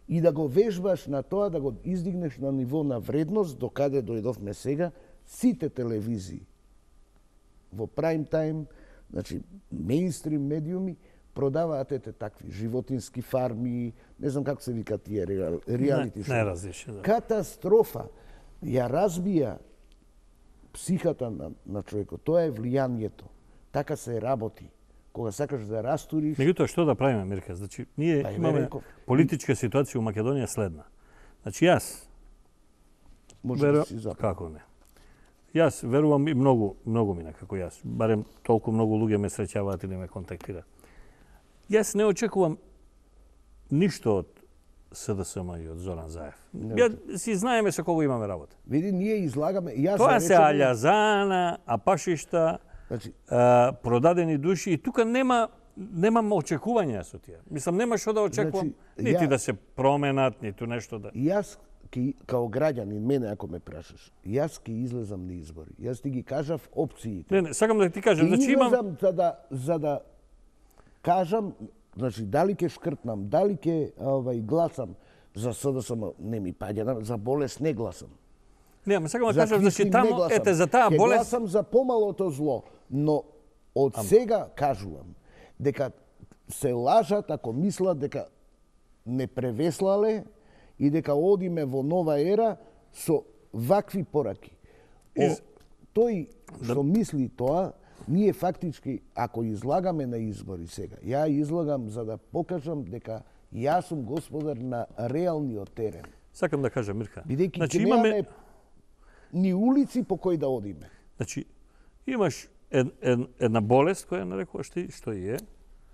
и да го вежбаш на тоа, да го издигнеш на ниво на вредност, до каде дојдовме сега, сите телевизии во прайм тајм, значи мејнстрим медиуми, продаваат ете такви животински фарми, не знам како се вика тие реалити шоу. Не различни, да. Катастрофа. Ја разбија психата на, на човекот. Тоа е влијанието. Така се работи. Кога сакаш да растуриш... Меѓутоа, што да правиме, Мирка? Значи, ние Па, имаме реков. политичка ситуација у Македонија следна. Значи, јас... Може веру... да си запомни. Како не? Јас верувам и многу, многу мина како јас. Барем толку многу луѓе ме среќаваат или ме контактираат. Јас не очекувам ништо од СДСМ и од Зоран Заев. Ја си знаеме со кого имаме работа. Види, ние излагаме... Јас Тоа за се речење- алјазана, апашишта, Значи, а, продадени души и тука нема немам очекувања со тие. Мислам нема што да очекувам, Значи, нити ја- да се променат, ниту нешто да. Јас, ки, као граѓанин, мене ако ме прашаш, јас ке излезам на избори. Јас ти ги кажав опциите. Не, не, сакам да ти кажам, Ке значи имам излезам за да, за да кажам, значи, дали ке шкртнам, дали ке овај, гласам за СДСМ, не ми паѓа, за болест не гласам. Не, ама сакам да За кажам, значи квислин не тамо гласам. ете за таа Ке болест. гласам за помалото зло, но од сега кажувам дека се лажат ако мислат дека не превеслале и дека одиме во нова ера со вакви пораки. О, Из- тој што мисли тоа, ние фактички, ако излагаме на избори сега, ја излагам за да покажам дека јас сум господар на реалниот терен. Сакам да кажам, Мирка. Бидејќи Значи ќе имаме, немаме ни улици по кои да одиме. значи имаш ед, ед, една болест која нарекуваш ти, што и е.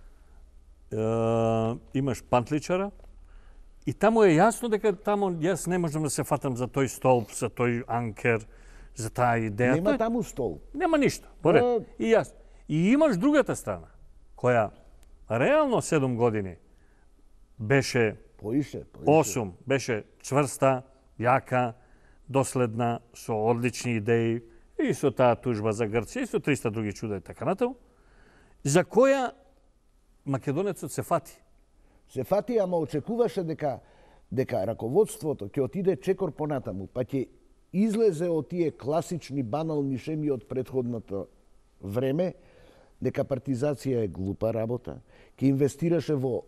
Е, имаш пантличара и таму е јасно дека таму јас не можам да се фатам за тој столб, за тој анкер, за таа идеја. Нема Тој- таму стол. Нема ништо. Поред. Е. И јас. И имаш другата страна, која реално седум години беше Поише, поише. осум, беше чврста, јака, доследна, со одлични идеи, и со таа тужба за Грција, и со триста други чуда и така натаму, за која македонецот се фати. Се фати, ама очекуваше дека дека раководството ќе отиде чекор понатаму, па ќе излезе од тие класични банални шеми од претходното време, дека партизација е глупа работа, ќе инвестираше во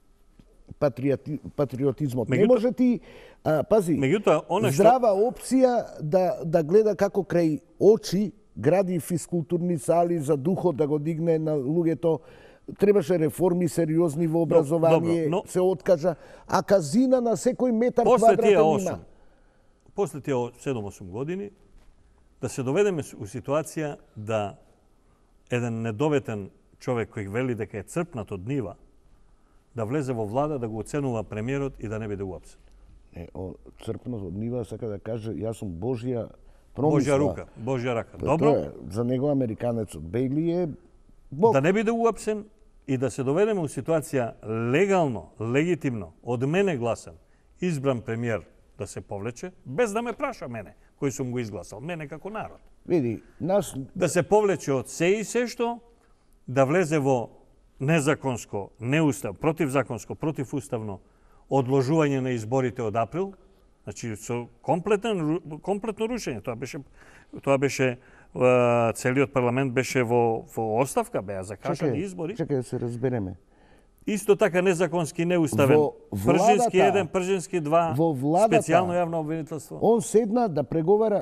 патриоти, патриотизмот. Не Меѓутоа- може ти, а, пази, Меѓутоа, она што- здрава опција да, да гледа како крај очи гради физкултурни сали за духот да го дигне на луѓето. Требаше реформи сериозни во образование, добро, но- се откажа, а казина на секој метар После тие квадратен осум, има. после тие седум-осум години, да се доведеме у ситуација да еден недоветен човек кој вели дека е црпнат од нива, да влезе во влада, да го оценува премиерот и да не биде уапсен. Не, о, црпнат од нива, сака да каже, јас сум Божја промисла. Божја рука, Божја рака. Па Добро, тоа е, за него американецот Бејли е Бог. да не биде уапсен и да се доведеме у ситуација легално, легитимно, од мене гласан, избран премиер да се повлече, без да ме праша мене, кој сум го изгласал, мене како народ. Види, нас Да се повлече од се и се што, да влезе во незаконско, неустав, противзаконско, противуставно одложување на изборите од април, значи со комплетен комплетно рушење. Тоа беше тоа беше е, целиот парламент беше во во оставка, беа закашани избори. чекај да се разбереме. Исто така незаконски, неуставен. Во Пржински владата- еден, Пржински два, во владата- специјално јавно обвинителство. Он седна да преговара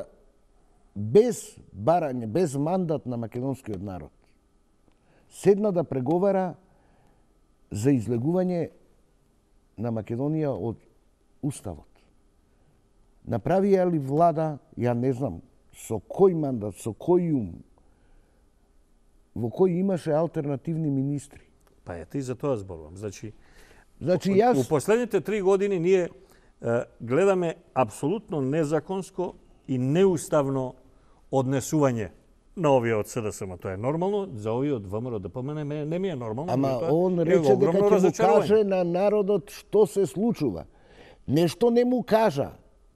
без барање, без мандат на македонскиот народ. Седна да преговара за излегување на Македонија од Уставот. Направија ли влада, ја не знам, со кој мандат, со кој ум, во кој имаше алтернативни министри. Па ете и за тоа зборувам. Значи, Значи У јас последните три години ние е, гледаме апсолутно незаконско и неуставно однесување на овие од СДСМ. Тоа е нормално, за овие од ВМРО ДПМН не, не ми е нормално. Ама меѓутоа, он е рече дека огромно ќе му разочарување. каже на народот што се случува. Нешто не му кажа.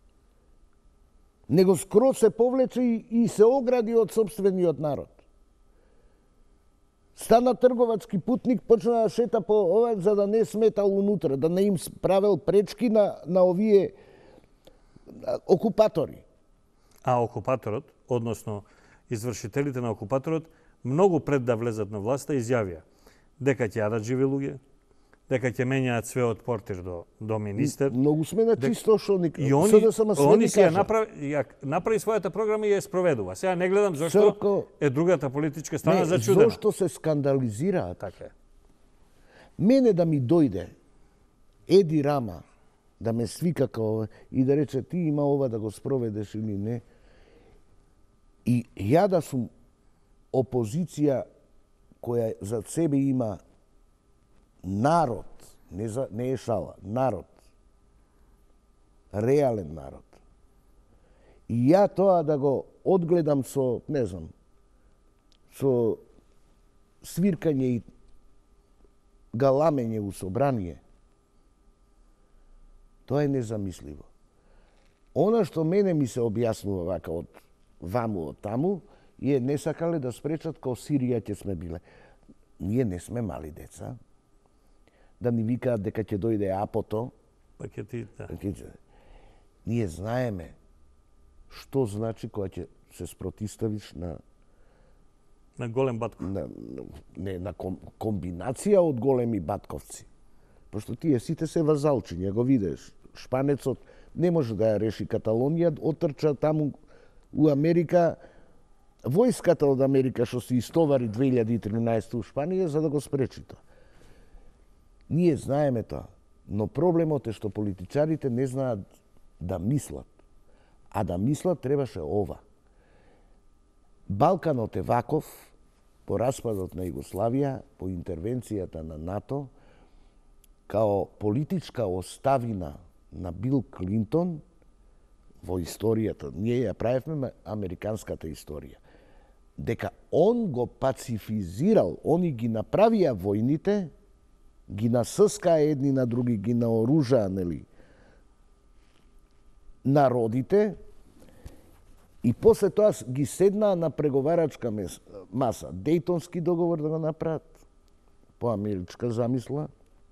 Него скроз се повлече и, и се огради од собствениот народ. Стана трговачки путник, почна да шета по ова, за да не сметал унутра, да не им правил пречки на, на овие окупатори. А окупаторот, односно извршителите на окупаторот, многу пред да влезат на власта, изјавија дека ќе јадат живи луѓе, дека ќе менјаат све од портир до, до министер. Многу сме на чисто шо ник... И они, они си ја направи, ја направи својата програма и ја спроведува. Сега не гледам зашто Целко... е другата политичка страна не, зачудена. Зошто се скандализираат? Така е. Мене да ми дојде Еди Рама, да ме свика као и да рече ти има ова да го спроведеш или не, и ја да сум опозиција која за себе има народ, не, за, не е шала, народ, реален народ. И ја тоа да го одгледам со, не знам, со свиркање и галамење у собрание, тоа е незамисливо. Она што мене ми се објаснува вака од ваму, од таму, е не сакале да спречат као Сирија ќе сме биле. Ние не сме мали деца. Да ни викаат дека ќе дојде апото. Па ќе ти, да. Ние знаеме што значи кога ќе се спротиставиш на на голем батков. На, не, на ком, комбинација од големи батковци. Пошто тие сите се вазалчи, ја го видиш. Шпанецот не може да ја реши Каталонија, отрча таму у Америка, војската од Америка што се истовари две илјади и тринаесетте у Шпанија за да го спречи тоа. Ние знаеме тоа, но проблемот е што политичарите не знаат да мислат. А да мислат требаше ова. Балканот е ваков, по распадот на Југославија, по интервенцијата на НАТО, као политичка оставина на Бил Клинтон во историјата, ние ја правевме американската историја, дека он го пацифизирал, они ги направија војните, ги насъскаа едни на други, ги наоружаа, нели, народите, и после тоа ги седнаа на преговарачка маса. Дејтонски договор да го направат, по америчка замисла,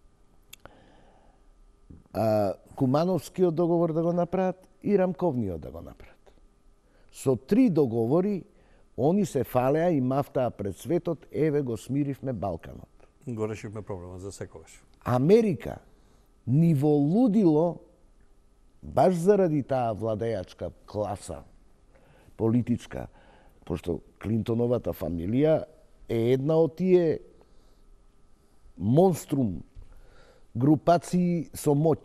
а, Кумановскиот договор да го направат и Рамковниот да го направат. Со три договори, они се фалеа и мафтаа пред светот, еве го смиривме Балканот. Го решивме проблемот за секогаш. Америка ни во лудило, баш заради таа владејачка класа, политичка, пошто Клинтоновата фамилија е една од тие монструм групации со моќ.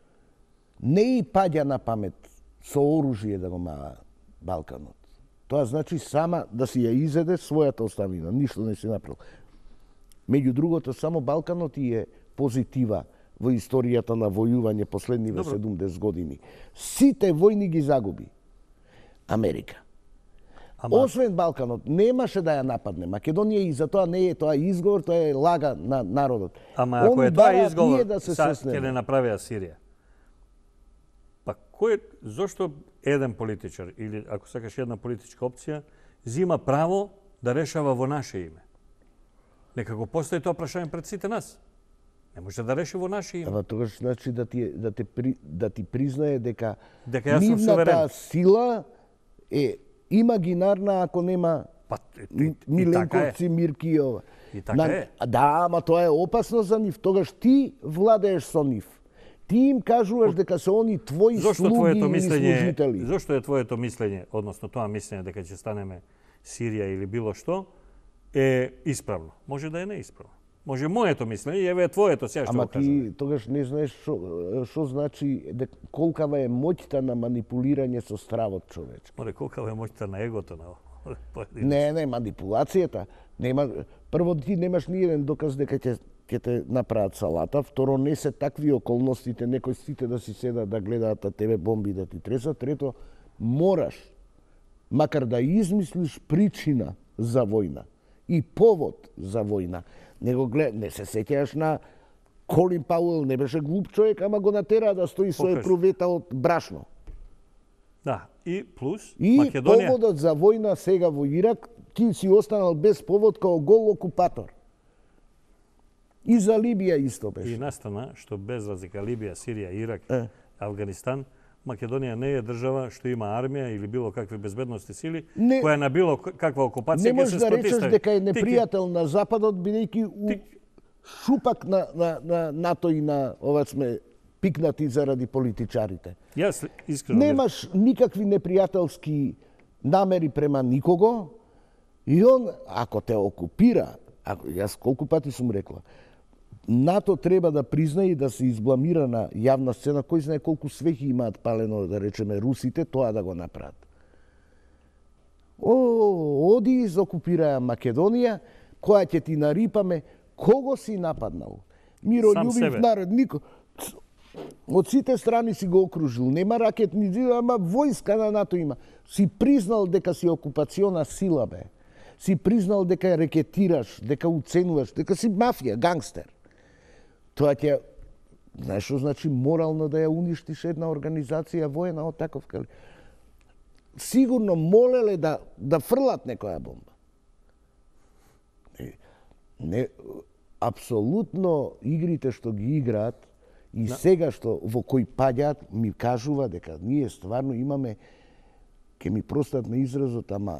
Не и паѓа на памет со оружје да го мава Балканот. Тоа значи сама да си ја изеде својата оставина, ништо не си направил. Меѓу другото, само Балканот и е позитива во историјата на војување последниве седумдесет години. Сите војни ги загуби Америка. Ама... Освен Балканот, немаше да ја нападне Македонија и за тоа не е тоа изговор, тоа е лага на народот. Ама ако е тоа изговор, да се ќе не направија Сирија. Па кој, зошто еден политичар или ако сакаш една политичка опција зима право да решава во наше име? Нека го постои тоа прашање пред сите нас. Не може да реши во наше име. Ама тогаш значи да ти да те при, да ти признае дека дека јас сум суверен. Сила е имагинарна ако нема па, и, и, Миленковци, Мирки и ова. И така На, е. Да, ама тоа е опасно за нив. Тогаш ти владееш со нив. Ти им кажуваш дека се они твои зошто слуги или мислење, служители. Зошто е твоето мислење, односно тоа мислење дека ќе станеме Сирија или било што, е исправно? Може да е неисправно. Може моето мислење, и еве твоето сега што Ама го кажам. ти тогаш не знаеш шо, шо значи дека колкава е моќта на манипулирање со стравот човечки. Море колкава е моќта на егото на Не, не, манипулацијата. Нема, прво ти немаш ни еден доказ дека ќе ќе те направат салата, второ не се такви околностите, некои сите да си седат да гледаат а тебе бомби да ти тресат, трето мораш макар да измислиш причина за војна и повод за војна. Не го глед, не се сеќаш на Колин Пауел, не беше глуп човек, ама го натера да стои со епрувета од брашно. Да, и плюс И Македонија... поводот за војна сега во Ирак, ти си останал без повод као гол окупатор. И за Либија исто И беше. настана што без разлика Либија, Сирија, Ирак, Е. Афганистан, Македонија не е држава што има армија или било какви безбедности сили, Не- која на било каква окупација Не ќе можеш се да речеш спротивстави. дека е Ти ќе- непријател на Западот, бидејќи у Ти- шупак на, на, на НАТО и на ова сме пикнати заради политичарите. Јас искрено Немаш никакви непријателски намери према никого и он, ако те окупира, ако, јас колку пати сум рекла, НАТО треба да призна и да се избламира на јавна сцена, кој знае колку свеќи имаат палено, да речеме, русите, тоа да го направат. О, оди изокупираја Македонија, која ќе ти нарипаме, кого си нападнал? Миролюбив себе. народ, нико. Од сите страни си го окружил, нема ракетни, ама војска на НАТО има. Си признал дека си окупациона сила, бе. Си признал дека рекетираш, дека уценуваш, дека си мафија, гангстер. Тоа ќе, знаеш што значи морално да ја уништиш една организација воена од таков кали. Сигурно молеле да да фрлат некоја бомба. Не, не апсолутно игрите што ги играат и Да. сега што во кои паѓаат ми кажува дека ние стварно имаме, ке ми простат на изразот, ама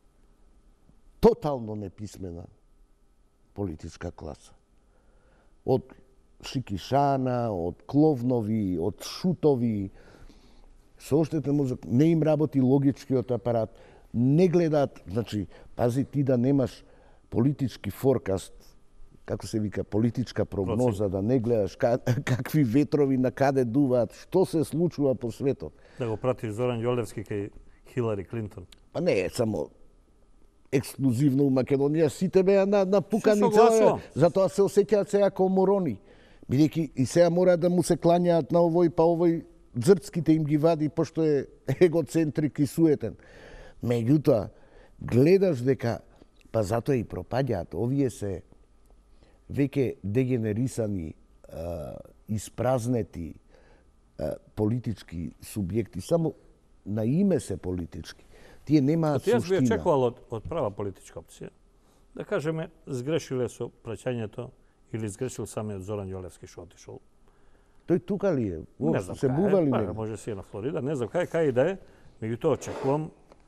тотално неписмена политичка класа. Од Шикишана, од Кловнови, од Шутови, со оштета мозок, не им работи логичкиот апарат, не гледаат, значи, пази ти да немаш политички форкаст, како се вика, политичка прогноза, да не гледаш ка, какви ветрови на каде дуваат, што се случува по светот. Да го пратиш Зоран Јолевски кај Хилари Клинтон. Па не е само ексклузивно у Македонија, сите беа на, на пукани Се согласувам. цело, затоа се осеќаат сега како морони. Бидејќи и сега мора да му се клањаат на овој, па овој дзрцките им ги вади, пошто е егоцентрик и суетен. Меѓутоа, гледаш дека, па затоа и пропаѓаат, овие се веќе дегенерисани, а, испразнети а, политички субјекти, само на име се политички. Тие немаат Зато јас би суштина. очекувал од, од права политичка опција, да кажеме, сгрешиле со праќањето или сгрешил самиот Зоран Јолевски што отишол. Тој тука ли е? Не Уопшто знам се кај бува е, ли па, не? може си е на Флорида, не знам кај кај да е, меѓутоа очекувам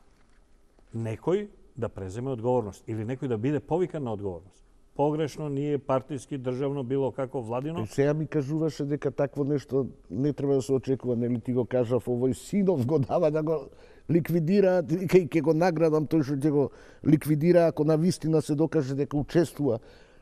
некој да преземе одговорност или некој да биде повикан на одговорност. Погрешно, ние партиски, државно, било како владино. И сега ми кажуваше дека такво нешто не треба да се очекува, нели ти го кажав, овој синов го дава да го ликвидираат, и ќе го наградам тој што ќе го ликвидира ако на вистина се докаже дека учествува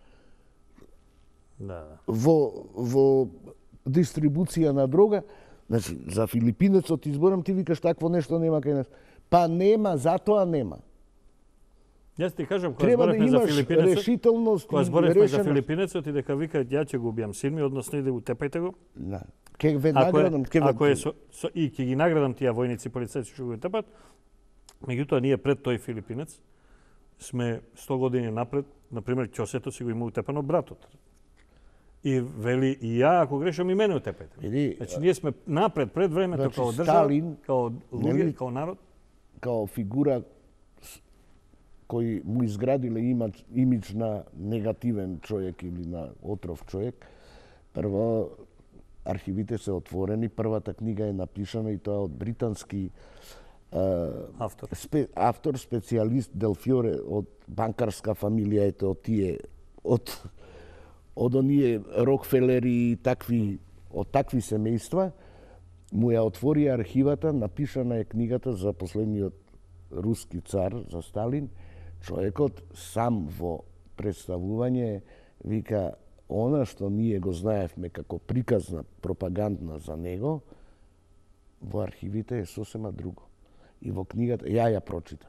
Да, да. во во дистрибуција на дрога. Значи, за филипинецот изборам, ти викаш такво нешто нема кај нас. Па нема, затоа нема. Јас ти кажам, кога Треба да зборевме за имаш филипинецот, решителност кога и зборевме за решеност. филипинецот и дека вика ја ќе го убијам син ми, односно иде утепајте го. Да. Ке ве Ако е, наградам, ке ве... ако е со, со, и ќе ги наградам тие војници полицајци што го утепат, меѓутоа ние пред тој филипинец сме сто години напред, на пример ќосето си го има утепано братот. И вели и ја ако грешам и мене утепајте. Види, Значи ние сме напред пред времето Значи, као држава, Сталин, као луѓе, нели? као народ. као фигура с- кој му изградиле имидж, имидж на негативен човек или на отров човек, прво архивите се отворени, првата книга е напишана и тоа од британски а, Автор. спе, автор, специјалист Дел Фиоре од банкарска фамилија, ете од тие, од од оние Рокфелери и такви, од такви семејства, му ја отвори архивата, напишана е книгата за последниот руски цар, за Сталин. Човекот сам во представување вика, она што ние го знаевме како приказна пропагандна за него, во архивите е сосема друго. И во книгата, ја ја прочитав.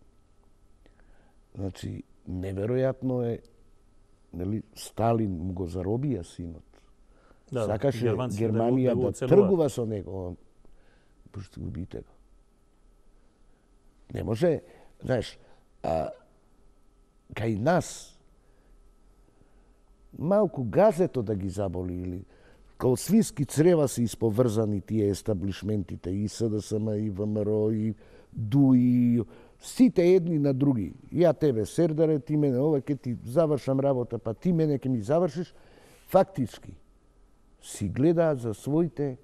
Значи, неверојатно е, нели, Сталин му го заробија синот. Да, да, Сакаше германците да го- Германија да да, го оценуваат. тргува со него. Он, пушти го бите го. Не може, знаеш, а, кај нас, малку газето да ги заболи или као свиски црева се исповрзани тие естаблишментите, и С Д С М, и В М Р, и Д У, и сите едни на други. Ја тебе сердаре, ти мене ова, ке ти завршам работа, па ти мене ке ми завршиш. Фактички си гледаат за своите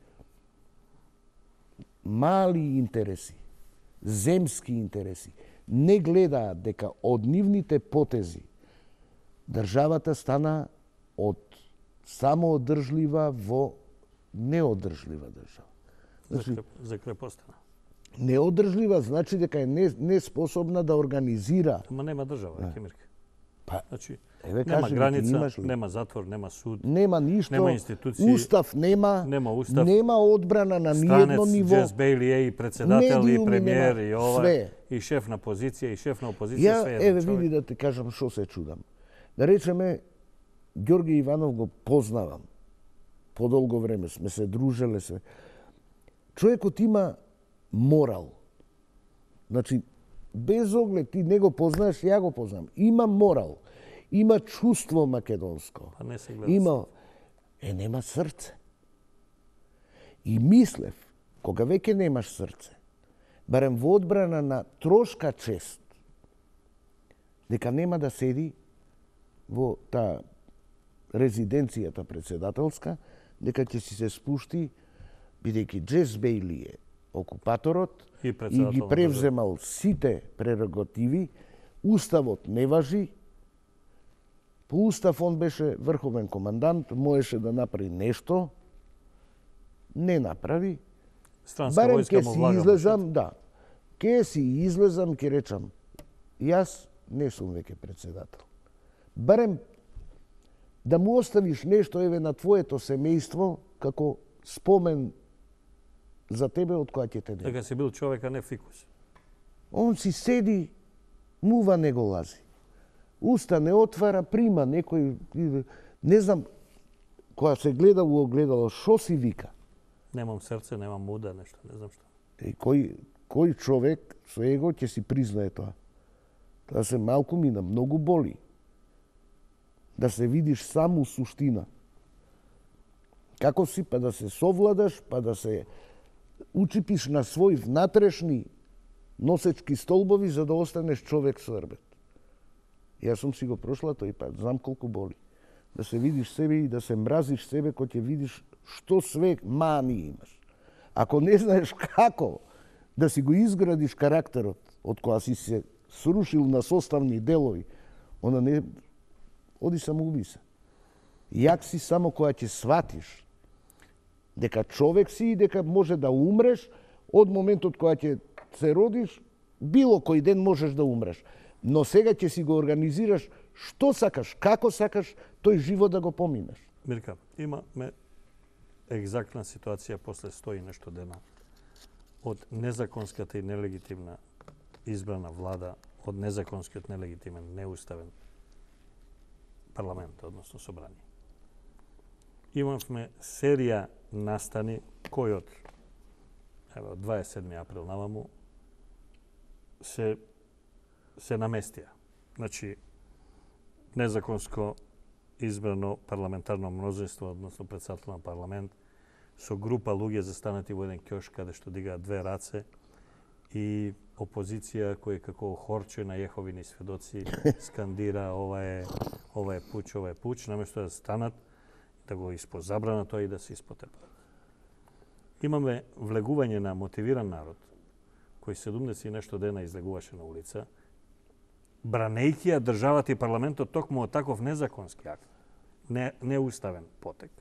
мали интереси, земски интереси. Не гледаат дека од нивните потези државата стана од самоодржлива во неодржлива држава. Значи, за крепостана. Неодржлива значи дека е неспособна да организира. Ама нема држава, Кемирке. Па, значи, еве, нема кажи, граница, нема затвор, нема суд. Нема ништо. Нема институции. Устав нема. Нема устав. Нема одбрана на ниедно ниво. Странец Джес Бейли е и председател, и премиер, нема, и ова, све. и шеф на позиција, и шеф на опозиција, Ја, све еве, еден човек. види да ти кажам што се чудам. Да речеме, Ѓорги Иванов го познавам. Подолго време сме се дружеле се. Човекот има морал. Значи, без оглед, ти не го познаеш, ја го познам. Има морал. Има чувство македонско. Па не се гледа. Има... Е, нема срце. И мислев, кога веќе немаш срце, барем во одбрана на трошка чест, дека нема да седи во таа резиденцијата председателска, дека ќе си се спушти, бидејќи Джес Бейли е окупаторот И и председател ги на превземал сите прерогативи, уставот не важи. По устав он беше врховен командант, можеше да направи нешто, не направи. Странска Барем војска ке му си влага. излезам, да. Ке си излезам, ке речам, јас не сум веќе председател. Барем да му оставиш нешто еве на твоето семејство како спомен за тебе од која ќе те нема. Дека си бил човек, а не фикус. Он си седи, мува не го лази. Уста не отвара, прима некој, не знам, која се гледа во огледало, шо си вика. Немам срце, немам муда, нешто, не знам што. И кој, кој човек со его ќе си признае тоа. Тоа се малку мина, многу боли. Да се видиш само суштина. Како си, па да се совладаш, па да се учипиш на свој внатрешни носечки столбови за да останеш човек со рбет. Јас сум си го прошла тој пат, знам колку боли. Да се видиш себе и да се мразиш себе кога ќе видиш што све мани имаш. Ако не знаеш како да си го изградиш карактерот од која си се срушил на составни делови, она не оди самоуби се. Јак си само која ќе сватиш дека човек си и дека може да умреш од моментот која ќе се родиш, било кој ден можеш да умреш. Но сега ќе си го организираш што сакаш, како сакаш, тој живот да го поминеш. Мирка, имаме екзактна ситуација после сто и нешто дена од незаконската и нелегитимна избрана влада, од незаконскиот, нелегитимен, неуставен парламент, односно собрание. Имавме серија настани кои од еве од дваесет и седми април наваму се се наместија. Значи, незаконско избрано парламентарно мнозинство, односно председател на парламент, со група луѓе застанати во еден ќошк каде што дигаат две раце и опозиција кој како хорче на Јеховини сведоци скандира ова е ова е пуч, ова е пуч, наместо да станат да го испозабрана тоа и да се испотепат. Имаме влегување на мотивиран народ кој седумдесет и нешто дена излегуваше на улица, бранејќи ја државата и парламентот токму од таков незаконски акт, не, неуставен потек.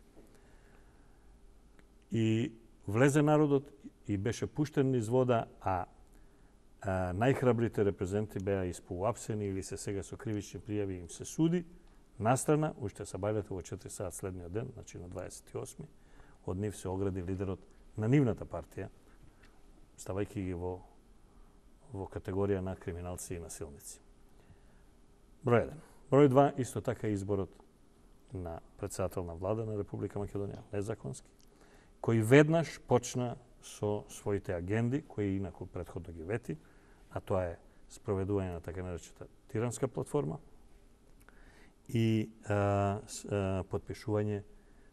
И влезе народот и беше пуштен низ вода, а, а најхрабрите репрезенти беа испоуапсени или се сега со кривични пријави им се суди, настрана, уште сабајлето во четири саат следниот ден, значи на дваесет и осми, од нив се огради лидерот на нивната партија, ставајќи ги во, во категорија на криминалци и насилници. Број еден. Број два, исто така изборот на председател на влада на Република Македонија, незаконски, кој веднаш почна со своите агенди, кои инаку претходно ги вети, а тоа е спроведување на така наречената тиранска платформа и а, с, а, подпишување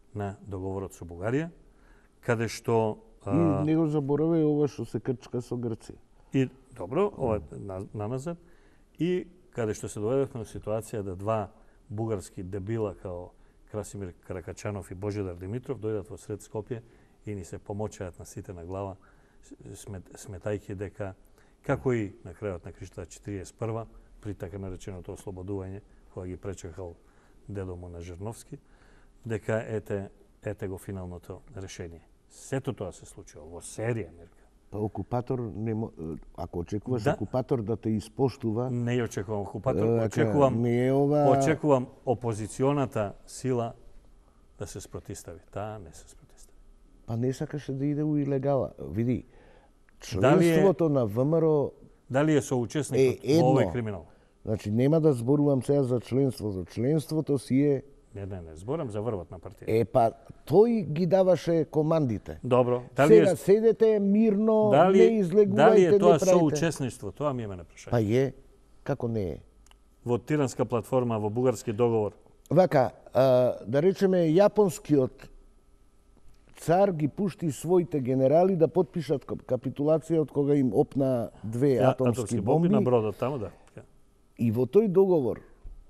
на договорот со Бугарија, каде што И не го заборавај ова што се крчка со Грција. И добро, ова на, на назад, и каде што се доведовме во ситуација да два бугарски дебила као Красимир Каракачанов и Божидар Димитров дојдат во сред Скопје и ни се помочаат на сите на глава, смет, сметајќи дека, како и на крајот на криштата четириесет и прва, при така нареченото ослободување, кога ги пречекал дедо му на Жерновски, дека ете, ете го финалното решение. Сето тоа се случува во серија, Мирка. Па окупатор не мо... ако очекуваш Да. окупатор да те испоштува, Не ја очекувам окупатор, Е, очекувам не е ова- очекувам опозиционата сила да се спротистави. Таа не се спротистави. па не сакаше да иде у илегала. Види, Дали е- членството на ВМРО, Дали е соучесник Е, во овој едно. криминал? значи нема да зборувам сега за членството. Членството си е, Не, не, не, зборам за врвот на партија. е па тој ги даваше командите. Добро, дали Сега е седете мирно, не дали излегувајте, дали е не тоа правите. соучесништво? Тоа ми е мене прашање. Па е, како не е? Во Тиранска платформа, во бугарски договор. Вака, а, да речеме, јапонскиот цар ги пушти своите генерали да потпишат кап- капитулација од кога им опна две Ја, атомски бомби. на бродот таму, да. Ја. И во тој договор,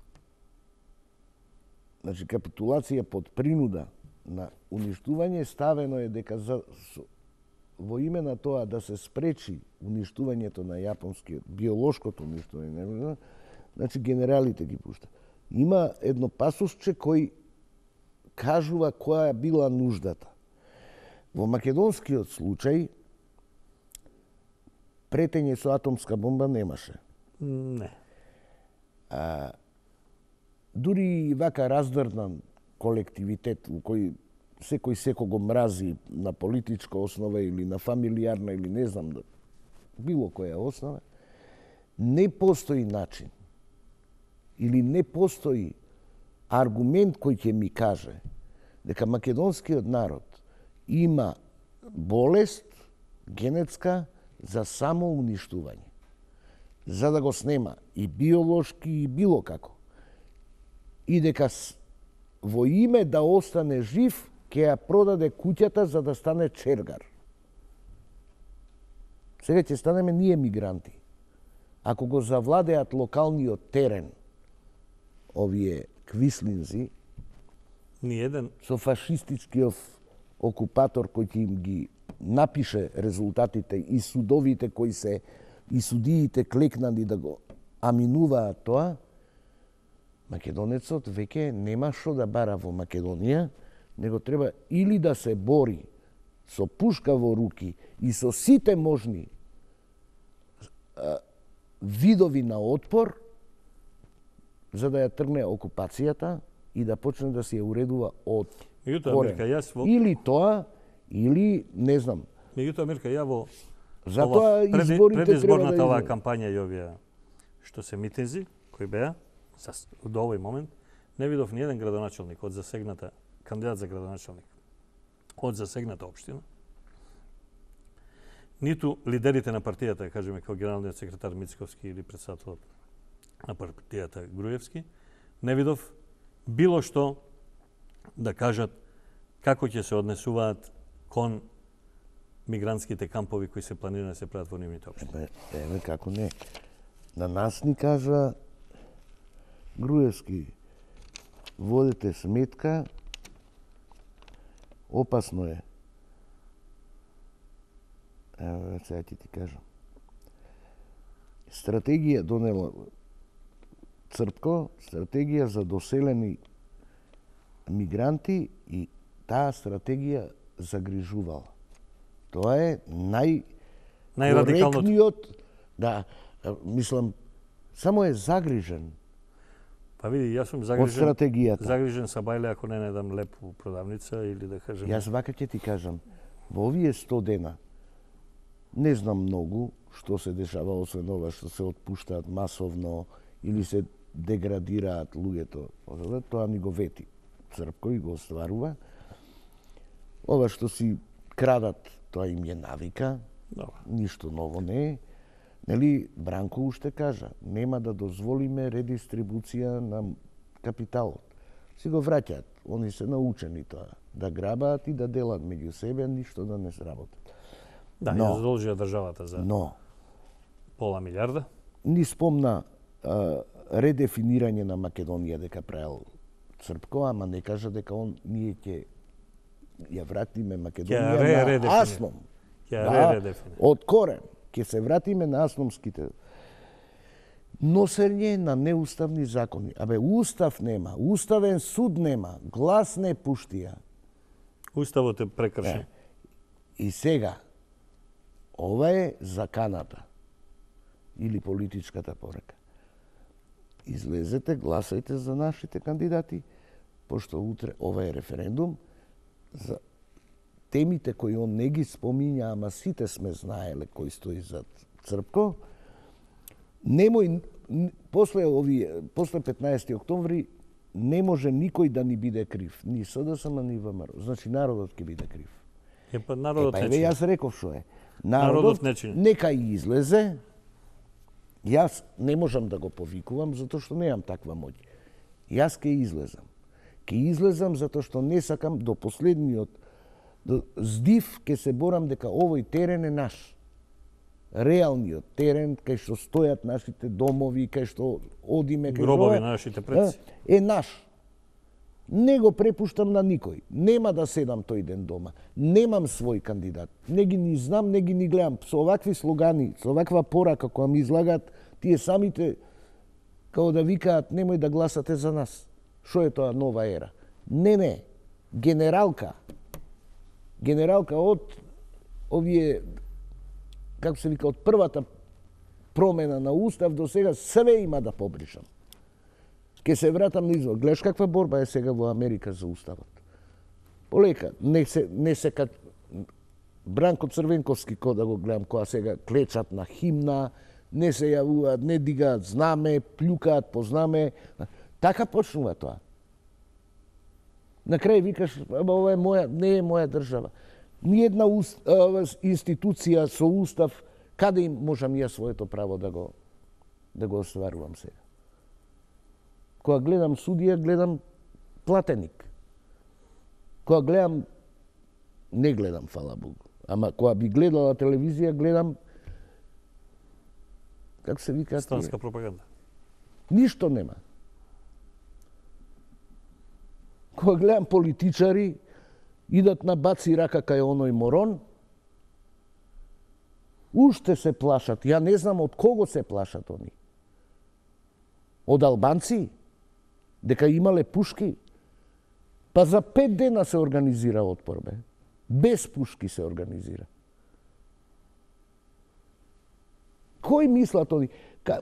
значи капитулација под принуда на уништување, ставено е дека за, со, во име на тоа да се спречи уништувањето на јапонскиот, биолошкото уништување, значи генералите ги пушта. Има едно пасусче кој кажува која била нуждата. Во македонскиот случај, претење со атомска бомба немаше. Не. А, дури и вака раздрнан колективитет во кој секој секого мрази на политичка основа или на фамилиарна или не знам да било која основа, не постои начин или не постои аргумент кој ќе ми каже дека македонскиот народ има болест генетска за само уништување, за да го снема и биолошки и било како. И дека с- во име да остане жив, ќе ја продаде куќата за да стане чергар. Сега ќе станеме ние мигранти. Ако го завладеат локалниот терен, овие квислинзи, Ни еден со фашистичкиот окупатор кој ќе им ги напише резултатите и судовите кои се и судиите клекнали да го аминуваат тоа, македонецот веќе нема што да бара во Македонија, него треба или да се бори со пушка во руки и со сите можни а, видови на отпор, за да ја тргне окупацијата и да почне да се ја уредува од Меѓутоа, корен. Мирка, јас во Или тоа, или не знам. Меѓутоа, Мирка, ја во Затоа ова преди- изборите треба предизборната да оваа излезат. кампања и овие што се митинзи кои беа за, до овој момент, не видов ни еден градоначелник од засегната кандидат за градоначелник од засегната општина, ниту лидерите на партијата, да кажеме, како генералниот секретар Мицковски или председателот на партијата Груевски, не видов било што да кажат како ќе се однесуваат кон мигрантските кампови кои се планирани да се прават во нивните општини. Еве, еве како не. На нас ни кажа Груевски, водите сметка, опасно е. Еве, сега ќе ти кажам. Стратегија донела Црпко, стратегија за доселени мигранти и таа стратегија загрижувала. Тоа е нај Најрадикалното. коректниот, да, мислам, само е загрижен Па види, јас сум од загрижен. стратегијата. Загрижен са бајле ако не најдам леп у продавница или да кажем. Јас вака ќе ти кажам, во овие сто дена не знам многу што се дешава освен ова што се отпуштаат масовно или се деградираат луѓето. Тоа ни го вети Црпко и го остварува. Ова што си крадат, тоа им е навика, Добро. ништо ново не е. Нели, Бранко уште кажа, нема да дозволиме редистрибуција на капиталот. Си го враќаат, они се научени тоа. да грабаат и да делат меѓу себе, ништо да не сработат. Да, Но- ја задолжија државата за Но, пола милиарда. ни спомна а, редефинирање на Македонија дека правил Црпко, ама не кажа дека он ние ќе ја вратиме Ќе Македонија ре- на редефинира. Асном. Ќе Да, ре- редефинира. од корен. Ќе се вратиме на асномските носење на неуставни закони. Абе, устав нема, уставен суд нема, глас не пуштија. Уставот е прекршен. И сега, ова е заканата или политичката порака. Излезете, гласајте за нашите кандидати, пошто утре ова е референдум за темите кои он не ги спомиња, ама сите сме знаеле кој стои зад Црпко. Немој н- после овие после петнаесети октомври не може никој да ни биде крив, ни СДСМ, ни ВМРО. Значи народот ќе биде крив. Е, па Е, народот па не еве чини. јас реков што е. Народот Народот, не чини. нека и излезе. Јас не можам да го повикувам затоа што немам таква моќ. Јас ќе излезам. Ќе излезам затоа што не сакам до последниот до здив ќе се борам дека овој терен е наш. Реалниот терен кај што стојат нашите домови, кај што одиме, кај Гробови што- на нашите предци. е наш. Не го препуштам на никој. Нема да седам тој ден дома. Немам свој кандидат. Не ги ни знам, не ги ни гледам. Со овакви слогани, со оваква порака која ми излагаат, тие самите као да викаат немој да гласате за нас. Што е тоа нова ера? Не, не. Генералка. Генералка од овие, како се вика, од првата промена на устав до сега све има да побришам. Ке се вратам на избор. Гледаш каква борба е сега во Америка за уставот. Полека, не се не се кат Бранко Црвенковски кој да го гледам која сега клечат на химна, не се јавуваат, не дигаат знаме, плюкаат по знаме. Така почнува тоа. На крај викаш, ама ова е моја, не е моја држава. Ниедна уст, а, институција со устав, каде им можам ја своето право да го да го остварувам сега? Кога гледам судија, гледам платеник. Кога гледам, не гледам, фала Богу, ама кога би гледала телевизија, гледам, како се вика? Странска пропаганда. Ништо нема. Кога гледам политичари, идат на баци рака кај оној Морон, уште се плашат. Ја не знам од кого се плашат они. Од албанци? Дека имале пушки? Па за пет дена се организира отпор, бе. Без пушки се организира. Кој мислат они? Ка...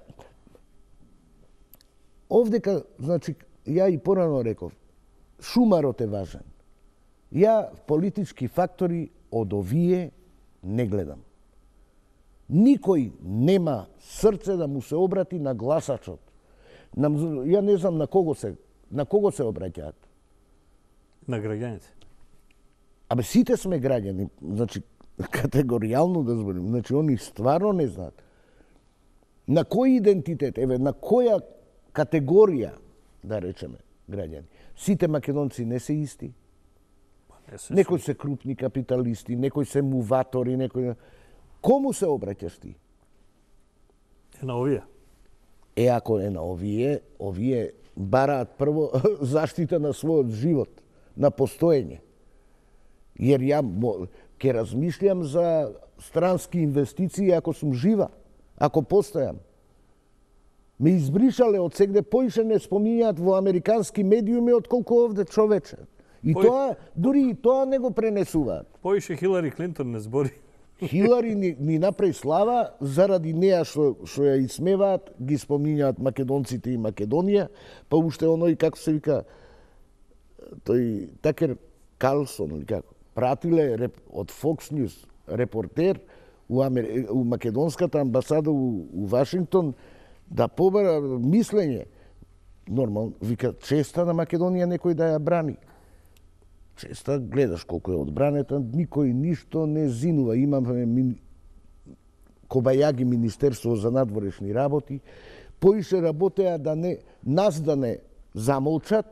Овдека, значи, ја и порано реков, шумарот е важен. Ја политички фактори од овие не гледам. Никој нема срце да му се обрати на гласачот. На, ја не знам на кого се на кого се обраќаат. На граѓаните. Абе сите сме граѓани, значи категоријално да зборим, значи они стварно не знаат. На кој идентитет, еве на која категорија, да речеме, граѓани. Сите македонци не се исти. Не се Некои се крупни капиталисти, некои се муватори, некои... Кому се обраќаш ти? Е на овие. Е, ако е на овие, овие бараат прво заштита на својот живот, на постоење. Jer ја мо- ќе размислям за странски инвестиции ако сум жива, ако постојам. Ме избришале од сегде, поише не спомињаат во американски медиуми отколку овде, човече. И Пој- тоа, дури и тоа не го пренесуваат. Поише Хилари Клинтон не збори. Хилари ни, ни направи слава заради неа што што ја исмеваат, ги спомињаат македонците и Македонија, па уште оној како се вика тој Такер Карлсон или како пратиле реп, од Fox News репортер у, Амер... у македонската амбасада у, у Вашингтон да побара мислење. Нормално, вика, честа на Македонија некој да ја брани. Честа гледаш колку е одбранета, никој ништо не зинува. Имаме мин... Кобајаги Министерство за надворешни работи, поише работеа да не нас да не замолчат,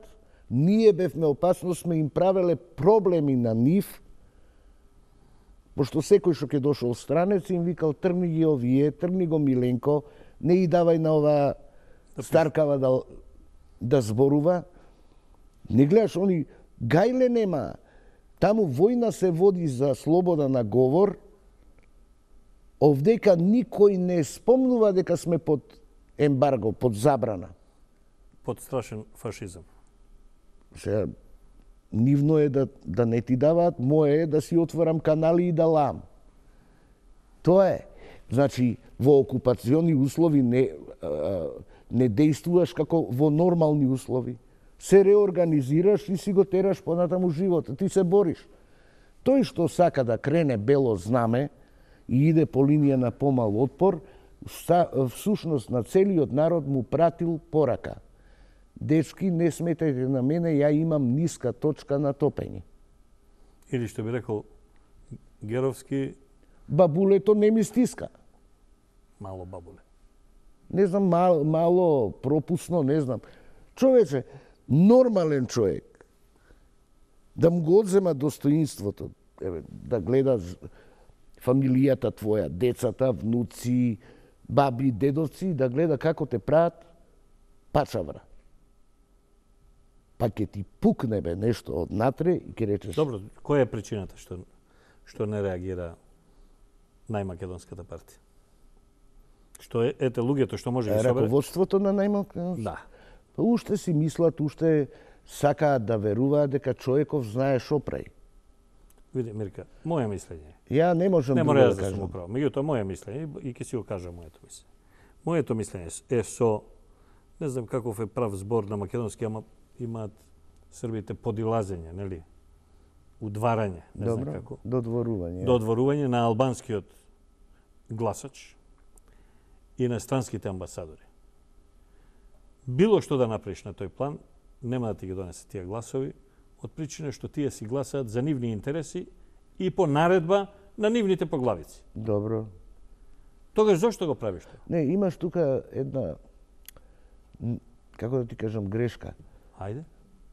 Ние бевме опасно, сме им правеле проблеми на нив, пошто секој што ќе дошол странец им викал тргни ги овие, тргни го Миленко, не и давај на ова старкава да, да зборува. Не гледаш, они гајле нема. Таму војна се води за слобода на говор, овдека никој не спомнува дека сме под ембарго, под забрана. Под страшен фашизам. Сега, нивно е да, да не ти даваат, мое е да си отворам канали и да лам. Тоа е. Значи, во окупациони услови не, а, не действуваш како во нормални услови. Се реорганизираш и си го тераш понатаму живота. Ти се бориш. Тој што сака да крене бело знаме и иде по линија на помал отпор, всушност на целиот народ му пратил порака. Дечки, не сметајте на мене, ја имам ниска точка на топење. Или што би рекол Геровски, Бабулето не ми стиска. мало бабуле. Не знам, мало, мало пропусно, не знам. Човече, нормален човек, да му го одзема достоинството, еве, да гледаш фамилијата твоја, децата, внуци, баби, дедовци, да гледа како те прават пачавра. Па ќе ти пукне бе нешто однатре и ќе речеш... Добро, која е причината што, што не реагира најмакедонската партија? Што е, ете луѓето што може да собере? Раководството на најмакедонската? Да. Па уште си мислат, уште сакаат да веруваат дека човеков знае шо прави. Види, Мирка, моје мислење. Ја не можам Не друго мора да да сум кажам. управо. Меѓутоа, моје мислење, и ќе си го кажам моето мислење. Моето мислење е со, не знам каков е прав збор на македонски, ама имаат србите подилазење, нели? Удварање, не Добро, знам како. додворување. Додворување на албанскиот гласач и на странските амбасадори. Било што да направиш на тој план, нема да ти ги донесе тие гласови, од причина што тие си гласаат за нивни интереси и по наредба на нивните поглавици. Добро. Тогаш зошто го правиш тоа? Не, имаш тука една, м, како да ти кажам, грешка. Ајде.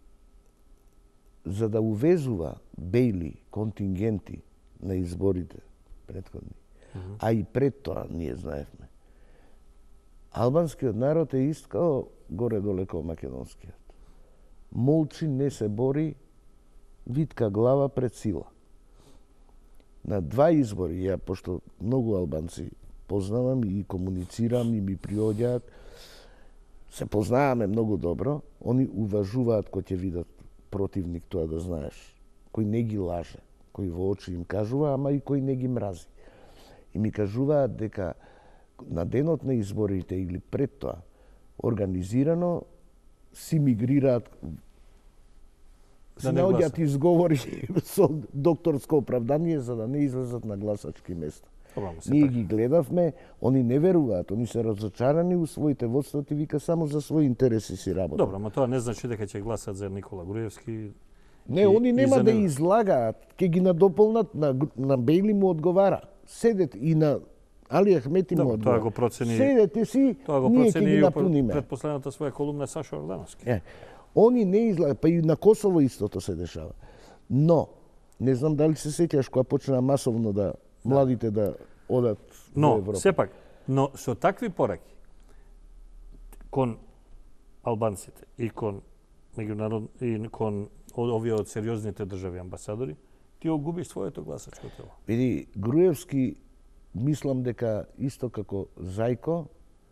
За да увезува бејли контингенти на изборите претходни, mm -hmm. а и пред тоа ние знаевме, албанскиот народ е ист као горе-доле као македонскиот. Молчи, не се бори, витка глава пред сила. На два избори, ја, пошто многу албанци познавам и комуницирам и ми приоѓаат, се познаваме многу добро, они уважуваат кој ќе видат противник, тоа да знаеш, кој не ги лаже, кој во очи им кажува, ама и кој не ги мрази. И ми кажуваат дека на денот на изборите или пред тоа, организирано си мигрираат, Да се не наоѓаат гласат. изговори со докторско оправдание за да не излезат на гласачки места. Добро, ама се Ние така. ги гледавме, они не веруваат, они се разочарани у своите водства, ти вика само за своји интереси си работа. Добро, ама тоа не значи дека ќе гласат за Никола Груевски. Не, И- они и нема за да него. излагаат, ќе ги надополнат, на, Гру- на Бејли му одговара. Седет и на Али Ахмети му Добро, одговара. тоа го процени- Седете си, Тоа го ние ќе процени ги и напуниме. пред последната своја колумна Сашо Ордановски. Е, они не излагаат, па и на Косово истото се дешава. Но, не знам дали се сеќаш кога почна масовно да младите да одат во Но, Европа. сепак, но со такви пораки кон албанците и кон меѓународ и кон о- овие од сериозните држави амбасадори, ти го губиш своето гласачко тело. Види, Груевски, мислам дека исто како Зајко,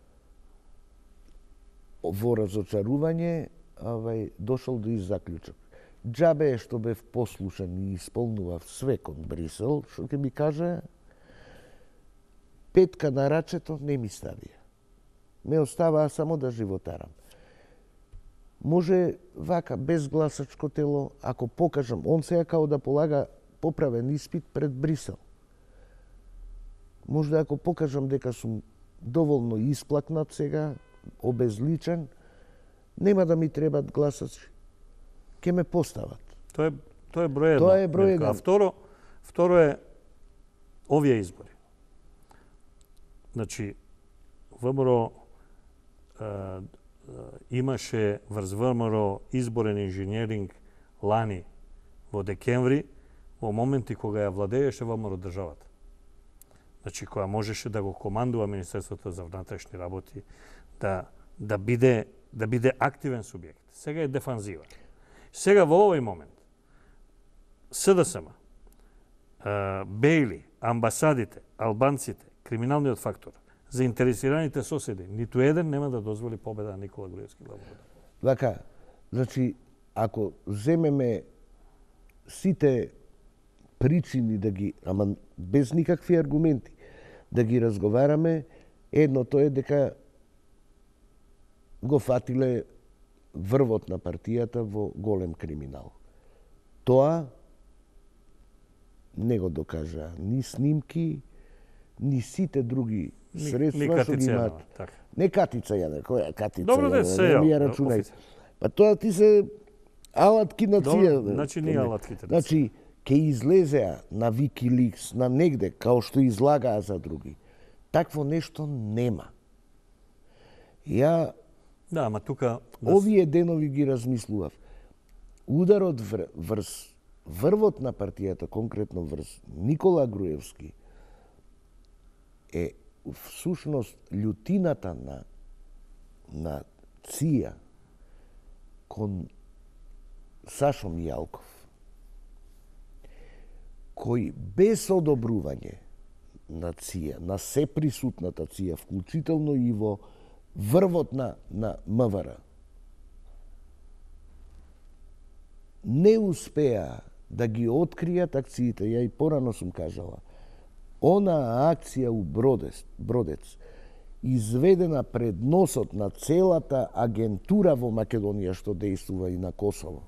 во разочарување, авај, дошол до ист заклучок. Џабе е што бев послушен и исполнував све кон Брисел, што ќе ми каже, петка на рачето не ми ставија. Ме оставаа само да животарам. Може вака, без гласачко тело, ако покажам, он сега као да полага поправен испит пред Брисел. Може ако покажам дека сум доволно исплакнат сега, обезличен, нема да ми требат гласачи. Ке ме постават. Тоа е тоа е број едно. Тоа е број Мирко. А едно. второ, второ е овие избори. Значи, ВМРО е, имаше врз ВМРО изборен инженеринг лани во декември, во моменти кога ја владееше ВМРО државата. Значи, која можеше да го командува Министерството за внатрешни работи, да, да, биде, да биде активен субјект. Сега е дефанзива. Сега во овој момент, СДСМ, Бејли, амбасадите, албанците, криминалниот фактор, заинтересираните соседи, ниту еден нема да дозволи победа на Никола Груевски Лабородов. Вака, значи, ако земеме сите причини да ги, ама без никакви аргументи, да ги разговараме, едното е дека го фатиле врвот на партијата во голем криминал. Тоа не го докажа ни снимки, ни сите други средства што ги имаат. Така. Не Катица Јанев, која Катица Добро да Јанев, се не ми ја ја, рачунај. офицер. Па тоа ти се алатки на ција. Добро, значи ние алатките. Значи, ке излезеа на Wikileaks, на негде, као што излагаа за други. Такво нешто нема. Ја Да, ама тука... Да, овие денови ги размислував. Ударот вр, врз врвот на партијата, конкретно врз Никола Груевски, е всушност љутината на на ција кон Сашо Мијалков, кој без одобрување на ција, на сеприсутната ција, вклучително и во врвот на, на МВР, не успеа да ги откријат акциите. Ја и порано сум кажала, она акција у Бродец, Бродец изведена пред носот на целата агентура во Македонија што действува и на Косово.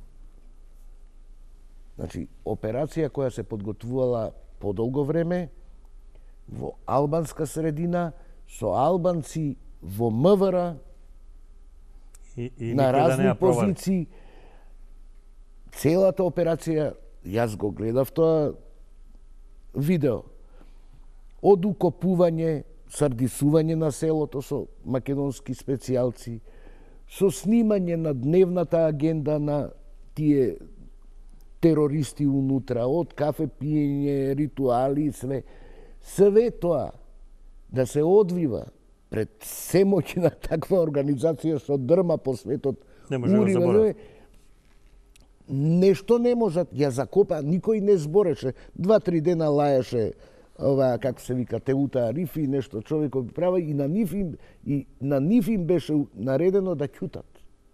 Значи, операција која се подготвувала подолго време во албанска средина со албанци во МВР и, и на разни да позиции. Целата операција, јас го гледав тоа видео, од укопување, сардисување на селото со македонски специјалци, со снимање на дневната агенда на тие терористи унутра, од кафе пиење, ритуали и све. Све тоа да се одвива пред семоќна таква организација што дрма по светот, не може да заборави. Нешто не можат, ја закопа, никој не збореше, два-три дена лаеше, ова, како се вика, Теута Арифи, нешто човекот права, и на нив им, и на нив им беше наредено да ќутат.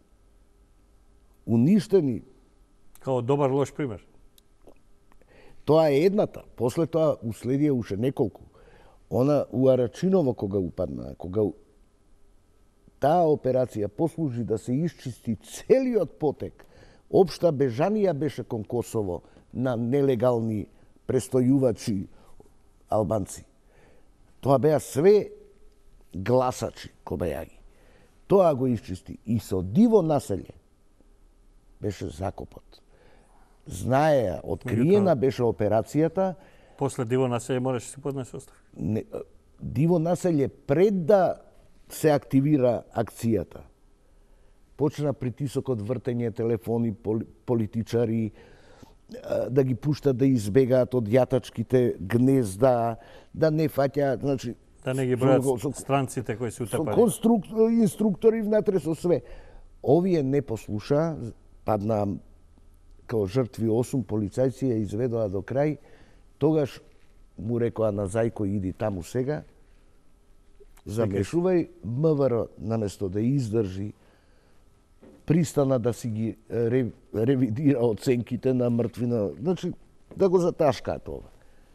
Уништени. Као добар лош пример. Тоа е едната, после тоа уследија уште неколку. Она у Арачиново кога упадна, кога таа операција послужи да се исчисти целиот потек, општа бежанија беше кон Косово на нелегални престојувачи албанци. Тоа беа све гласачи кобејаги. Тоа го исчисти и со диво населје беше закопот. Знаеа, откриена беше операцијата. После диво населје мораше се поднесе оставка. Не, диво населје пред да се активира акцијата. Почна притисокот, вртење, телефони, политичари, да ги пуштат да избегаат од јатачките гнезда, да не фаќаат, значи, да не ги бројат странците кои се утепали. Со конструк... инструктори внатре со све. Овие не послуша, падна као жртви осум полицајци, ја изведоа до крај. Тогаш му рекоа на Зајко, иди таму сега, замешувај. МВР наместо да издржи, пристана да си ги ревидира оценките на мртвина, значи да го заташкаат ова.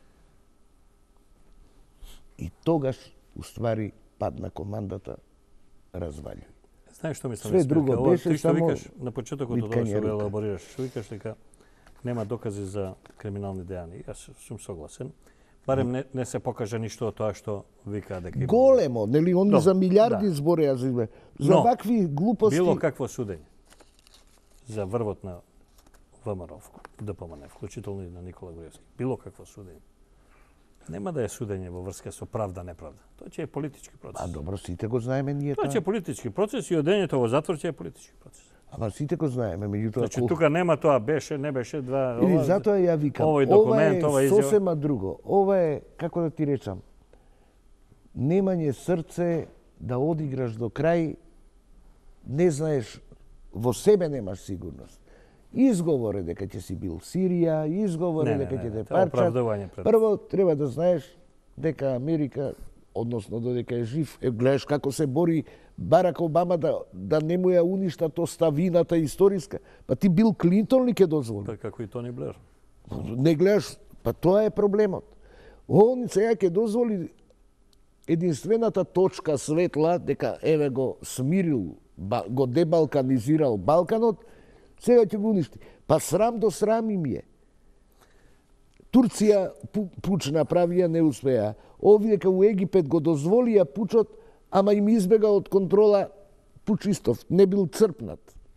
И тогаш, уствари, падна командата, развалјуј. Знаеш што мислам? Све друго ова, беше ти што само викаш на почетокот од ова што го рука. елаборираш, што викаш дека нема докази за криминални дејани. Јас сум согласен. Барем не, не се покажа ништо од тоа што вика дека има. Големо, нели, они Добро, за милиарди да. збореа за за Но, вакви глупости. Било какво судење за врвот на ВМРО, ДПМН, вклучително и на Никола Груевски. Било какво судење. Нема да е судење во врска со правда, неправда. Тоа ќе е политички процес. А добро, сите го знаеме ние Тоа ќе е политички процес и одењето во затвор ќе е политички процес. Ама сите го знаеме, меѓутоа... Значи, тука нема тоа беше, не беше два... Или затоа ја викам, овој документ, ова ова е изјава. сосема друго. Ова е, како да ти речам, немање срце да одиграш до крај, не знаеш, во себе немаш сигурност. Изговор е дека ќе си бил Сирија, изговор е Не, не, дека не, ќе не, те тоа е парчат. оправдување пред. Прво, треба да знаеш дека Америка, односно додека е жив, е, гледаш како се бори Барак Обама да, да не му ја уништат оставината историска. Па ти Бил Клинтон ли ќе дозволи? Па како и Тони Блер. Не гледаш, па тоа е проблемот. Он сега ќе дозволи единствената точка светла, дека еве го смирил, го дебалканизирал Балканот, сега ќе го уништи. Па срам до срам им е. Турција пуч направија, не успеа. Овие као Египет го дозволија пучот, ама им избега од контрола пучистов, не бил црпнат.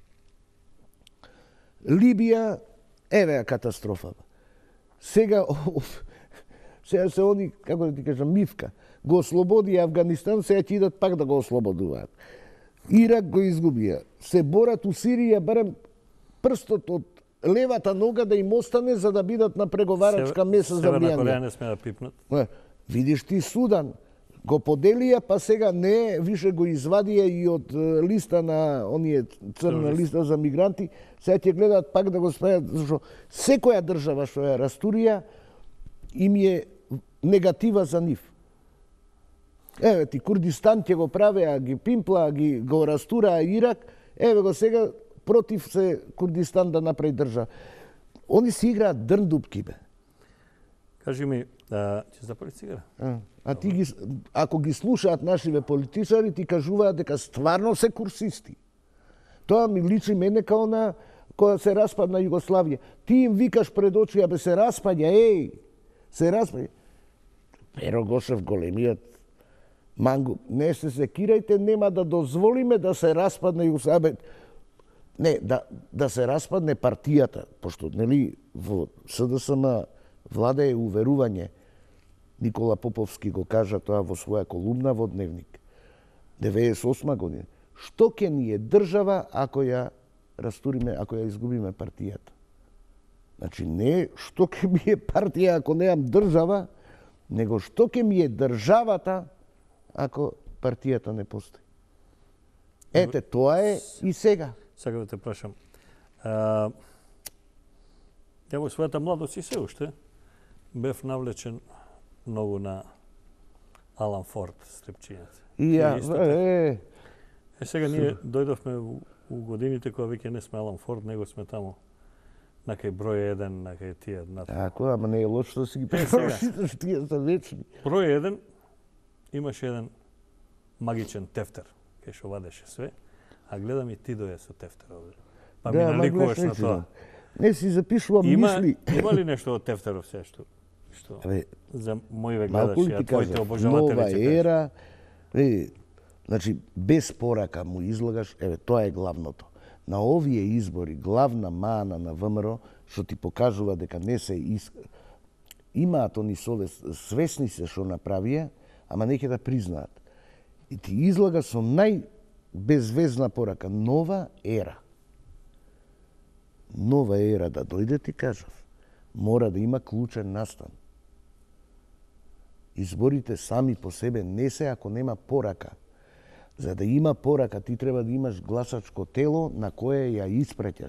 Либија, еве катастрофа. Сега, сега се они, како да ти кажам, мивка, го ослободи Афганистан, сега ќе идат пак да го ослободуваат. Ирак го изгубија. Се борат у Сирија, барем прстот од левата нога да им остане за да бидат на преговарачка меса за Северна влијание. Кореја не сме да пипнат. Е, видиш ти Судан, го поделија, па сега не, више го извадија и од е, листа на оние црна Террорист. листа за мигранти, сега ќе гледаат пак да го справат, зашто секоја држава што ја растурија им е негатива за нив. Еве ти Курдистан ќе го правеа, ги пимпла, ги го растураа Ирак, еве го сега против се Курдистан да направи држава. Они си играат дрндупки, бе. Кажи ми, а, ќе запали цигара? А, а ти ги, ако ги слушаат нашиве политичари, ти кажуваат дека стварно се курсисти. Тоа ми личи мене као на која се распадна Југославија. Ти им викаш пред очи, абе се распаѓа, еј, се распаѓа. Перо Гошев, големиот мангу, не се секирајте, нема да дозволиме да се распадне Југославија. Не, да, да се распадне партијата, пошто, нели, во СДСМ влада е уверување. Никола Поповски го кажа тоа во своја колумна во Дневник. деветдесет и осма година. Што ќе ни е држава ако ја растуриме, ако ја изгубиме партијата? Значи, не што ќе ми е партија ако неам држава, него што ќе ми е државата ако партијата не постои. Ете, тоа е и сега. Сега да те прашам. А, ја во својата младост и се уште бев навлечен многу на Алан Форд, стрипчињата. И ја, Исто така. е, Е, сега ние дојдовме у, у годините кога веќе не сме Алан Форд, него сме таму на кај број еден, на кај тие. На... Тако, ама не е лошо да си ги сега. прочиташ, тие се вечни. Број еден имаше еден магичен тефтер, кај што вадеше све, а гледам и ти дојде со тефтер овде. Па ми ама наликуваш гледаш, на не тоа. си, Не си запишувам Има, мисли. има ли нешто од тефтеров се што што Абе, за моиве малку гледачи, ли а ти твоите кажа, обожаватели нова ќе кажат? ера, е, значи, без порака му излагаш, еве, тоа е главното. На овие избори, главна мана на ВМРО, што ти покажува дека не се ис... имаат они совест, свесни се што направија, ама не ќе да признаат. И ти излага со најбезвезна порака, нова ера. Нова ера да дојде, ти кажав, мора да има клучен настан. Изборите сами по себе не се ако нема порака. За да има порака, ти треба да имаш гласачко тело на кое ја испреќаш.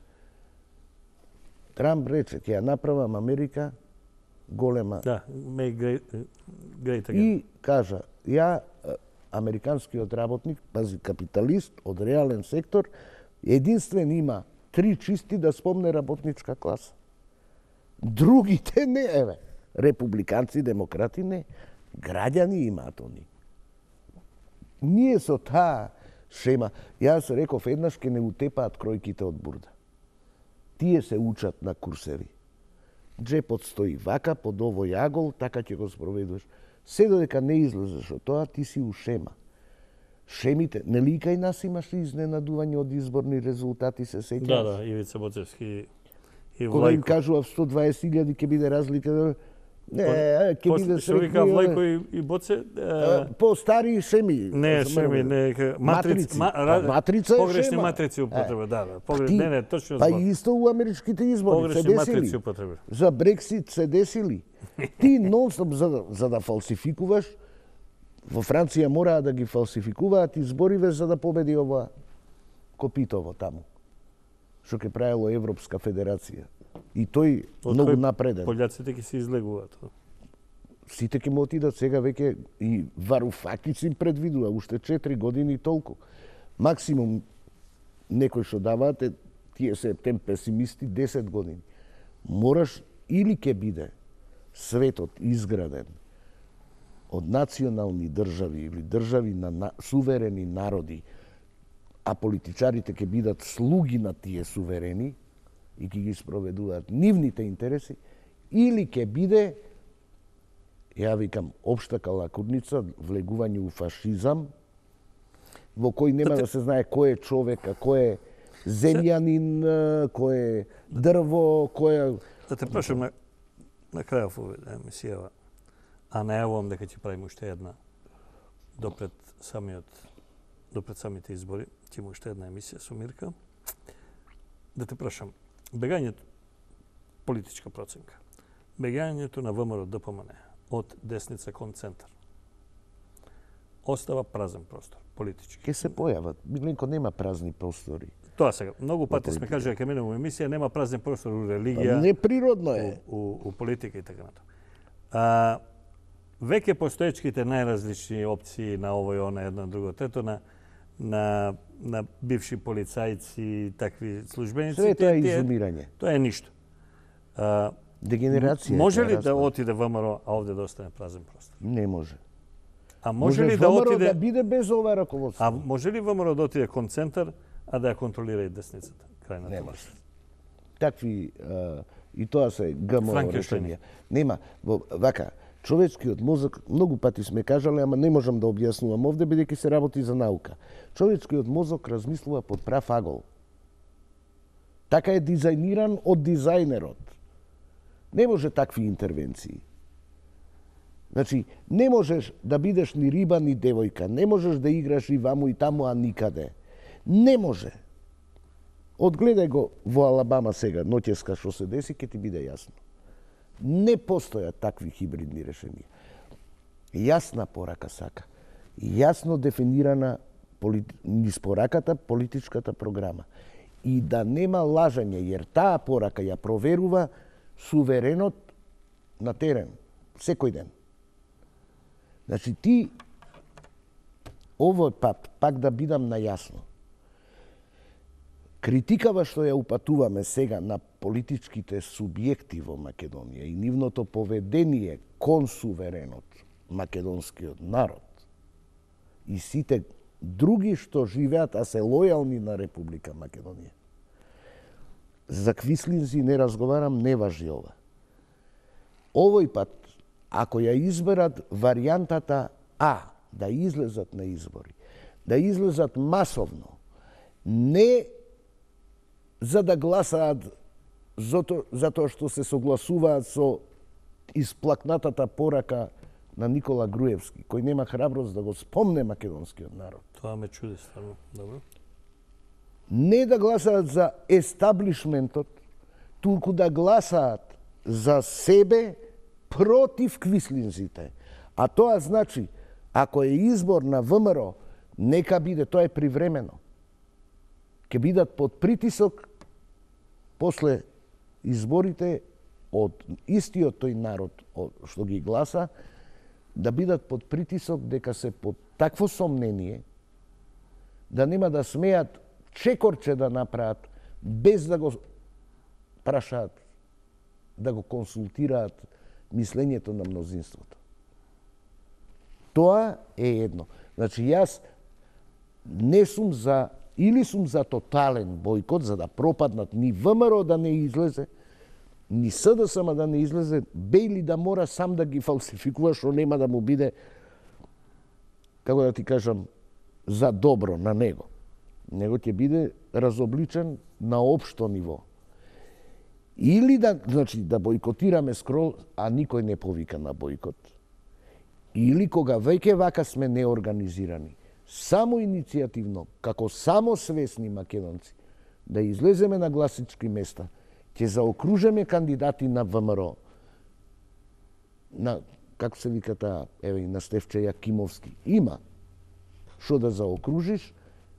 Трамп рече, ќе ја направам Америка голема. Да, make great, great again. И кажа, ја, американскиот работник, пази, капиталист од реален сектор, единствен има три чисти да спомне работничка класа. Другите не, еве, републиканци, демократи не, граѓани имаат они. Ние со таа шема, јас реков еднаш ке не утепаат кројките од бурда. Тие се учат на курсеви. Джепот стои вака, под овој агол, така ќе го спроведуваш. Се додека не излезеш од тоа, ти си у шема. Шемите, нели и кај нас имаше изненадување од изборни резултати, се сеќаш? Да, да, Ивица Боцевски и Кога им Влајко. кажува сто дваесет илјади ќе биде разлика, Не, ќе биде Што вика Влајко и, и Боце? Е, по стари шеми. Не, шеми, не, матрици. Ма, ма, матрици е погрешни шема. матрици употреба, да, да. Погреш, Ти, не, не, точно па збор. исто у америчките избори Погрешни се десили. матрици употреба. За Брексит се десили. Ти нон-стоп за, да, за да фалсификуваш, во Франција мора да ги фалсификуваат избориве за да победи ова Копитово таму, што ќе правило Европска федерација. И тој Од многу кој напреден. Пољаците ќе се излегуваат. Сите ќе му отидат сега веќе и Варуфакис им предвидува уште четири години и толку. Максимум некој што даваат е тие се тем песимисти десет години. Мораш или ќе биде светот изграден од национални држави или држави на, на суверени народи, а политичарите ќе бидат слуги на тие суверени и ќе ги спроведуваат нивните интереси, или ќе биде, ја викам, општа калакурница, влегување у фашизам, во кој нема да се знае кој е човек, кој е земјанин, кој е дрво, кој е... Да те прашам на, на крајов овој емисијава, а најавувам дека ќе правиме уште една допред самиот допред самите избори, ќе има уште една емисија со Мирка. Да те прашам, бегањето, политичка проценка, бегањето на ВМРО Д П М Н од десница кон центар, остава празен простор, политички. Ке се појават. Миленко, нема празни простори. Тоа сега, многу пати сме кажали дека мене во емисија нема празен простор у религија, неприродно е. У, у, у политика и така натаму. А, веќе постоечките најразлични опции на овој, она, едно, друго, трето, на на на бивши полицајци, такви службеници. Све тоа е тие- изумирање. Тоа е ништо. А, Дегенерација. може е ли тоа да распад. отиде ВМРО, а овде да остане празен простор? Не може. А може, Може ли да ВМРО отиде да биде без ова раководство? А може ли ВМРО да отиде кон центар, а да ја контролира и десницата? Крајната Не власт. може. Такви а, и тоа се ГМО Франкенштајни. решенија. Нема, во, вака, човечкиот мозок, многу пати сме кажале, ама не можам да објаснувам овде, бидејќи се работи за наука. Човечкиот мозок размислува под прав агол. Така е дизајниран од дизајнерот. Не може такви интервенции. Значи, не можеш да бидеш ни риба, ни девојка. Не можеш да играш и ваму и таму, а никаде. Не може. Одгледај го во Алабама сега, ноќеска што се деси, ќе ти биде јасно. Не постојат такви хибридни решенија. Јасна порака сака. Јасно дефинирана полит... низ пораката, политичката програма. И да нема лажање, jer таа порака ја проверува суверенот на терен, секој ден. Значи ти, овој пат, пак да бидам најасно, критикава што ја упатуваме сега на политичките субјекти во Македонија и нивното поведение кон суверенот, македонскиот народ и сите други што живеат, а се лојални на Република Македонија. За квислинзи не разговарам, не важи ова. Овој пат, ако ја изберат варијантата А, да излезат на избори, да излезат масовно, не за да гласаат зато, затоа што се согласуваат со исплакнатата порака на Никола Груевски, кој нема храброст да го спомне македонскиот народ. Тоа ме чуди стварно. Добро. Не да гласаат за естаблишментот, туку да гласаат за себе против квислинзите. А тоа значи, ако е избор на ВМРО, нека биде, тоа е привремено. Ке бидат под притисок после изборите од истиот тој народ што ги гласа, да бидат под притисок дека се под такво сомнение, да нема да смеат чекорче да направат без да го прашаат, да го консултираат мислењето на мнозинството. Тоа е едно. Значи, јас не сум за, или сум за тотален бојкот, за да пропаднат ни ВМРО да не излезе, ни С Д С М да не излезе, бе или да мора сам да ги фалсификува, што нема да му биде, како да ти кажам, за добро на него. Него ќе биде разобличен на општо ниво. Или да, значи, да бойкотираме скрол, а никој не повика на бойкот. Или кога веќе вака сме неорганизирани, само иницијативно, како само свесни македонци, да излеземе на гласички места, ќе заокружеме кандидати на ВМРО, на, како се вика таа, еве и на Стефче Јакимовски, има што да заокружиш,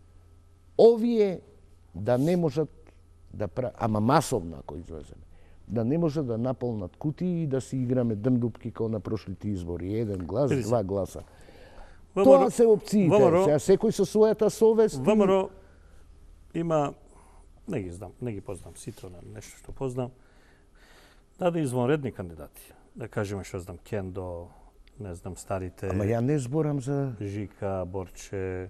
овие да не можат да прават, ама масовно ако излеземе, да не можат да наполнат кутии и да си играме дмдупки како на прошлите избори, еден глас, два гласа. Тоа се опциите, сега секој со својата совест. ВМРО има, не ги знам, не ги познам сите, нешто што познам, даде извонредни кандидати. Да кажеме што знам, Кендо, не знам, старите... Ама ја не зборам за... Жика, Борче...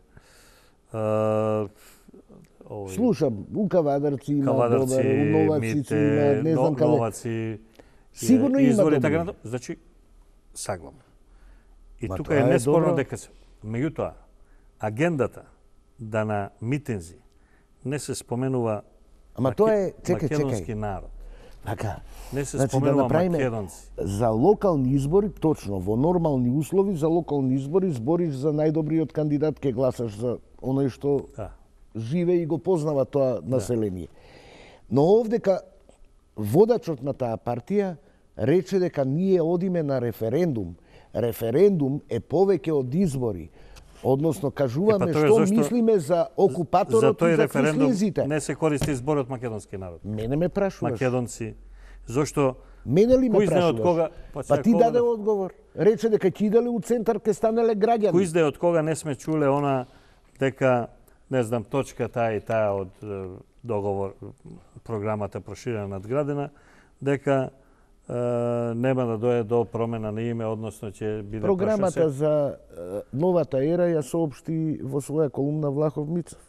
Uh, овој... Слушам, у Кавадарци има добар, у Новацици има, не знам каде. Новаци, сигурно има добри. Така, значи, саглам. И тука е неспорно дека се... Меѓутоа, агендата да на митинзи не се споменува Ама тоа е, чекај, македонски чекај. народ. Така. Не се значи, споменува да македонци. За локални избори, точно, во нормални услови, за локални избори збориш за најдобриот кандидат, ке гласаш за оној што да. живе и го познава тоа население. Да. Но овдека водачот на таа партија рече дека ние одиме на референдум. Референдум е повеќе од избори. Односно, кажуваме е, па, што зашто... мислиме за окупаторот за и за квислинзите. Не се користи зборот македонски народ. Мене ме прашуваш. Македонци. Зошто? Мене ли ме прашуваш? Од кога... Па, па ти даде одговор. Рече дека ќе иделе у центар, ке станеле граѓани. Кој знае од кога не сме чуле она дека, не знам, точка таа и таа од договор, програмата проширена надградена, дека Uh, нема да дојде до промена на име, односно ќе биде програмата се... за uh, новата ера ја соопшти во своја колумна Влахов Мицев.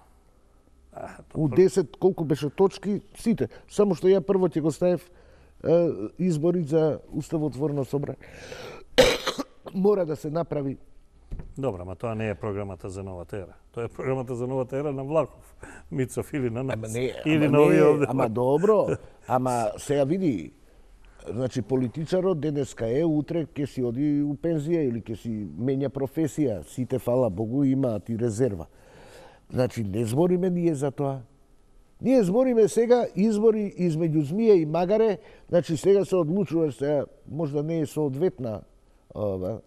А, У десет колку беше точки, сите. Само што ја прво ќе го ставев uh, избори за уставотворно собрание. Мора да се направи. Добро, ама тоа не е програмата за новата ера. Тоа е програмата за новата ера на Влахов Мицев или на нас. Ама не, или ама на овие не, овде. Ама добро, ама сега види, значи, политичарот денеска е, утре ќе си оди у пензија или ќе си менја професија. Сите, фала Богу, имаат и резерва. Значи, не збориме ние за тоа. Ние збориме сега избори измеѓу Змија и Магаре, значи сега се одлучуваш, сега можда не е соодветна ова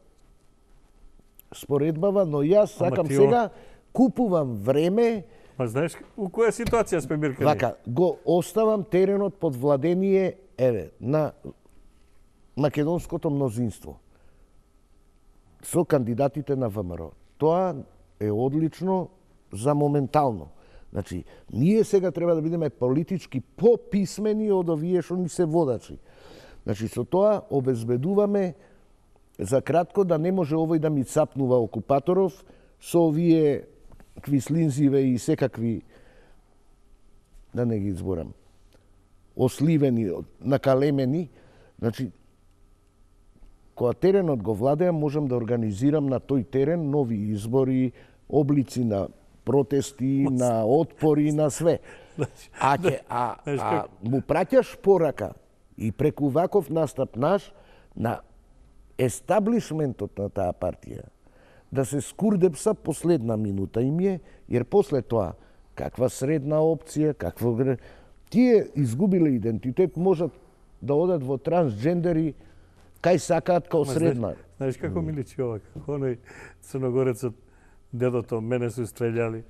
споредбава, но јас сакам ти сега купувам време. Ма знаеш у која ситуација сме Мирка? Вака, го оставам теренот под владение, еве, на македонското мнозинство со кандидатите на ВМРО. Тоа е одлично за моментално. Значи, ние сега треба да бидеме политички пописмени од овие што ни се водачи. Значи, со тоа обезбедуваме за кратко да не може овој да ми цапнува окупаторов со овие квислинзиве и секакви, да не ги изборам, осливени, накалемени. Значи, кога теренот го владеам, можам да организирам на тој терен нови избори, облици на протести, на отпори, на све. А, ке, а, а му праќаш порака и преку ваков настап наш на естаблишментот на таа партија да се скурдепса последна минута им е, jer после тоа каква средна опција, какво тие изгубиле идентитет, можат да одат во трансджендери кај сакаат као средна. Знаеш како ми личи ова, како оној црногорецот дедото, мене се стрељали.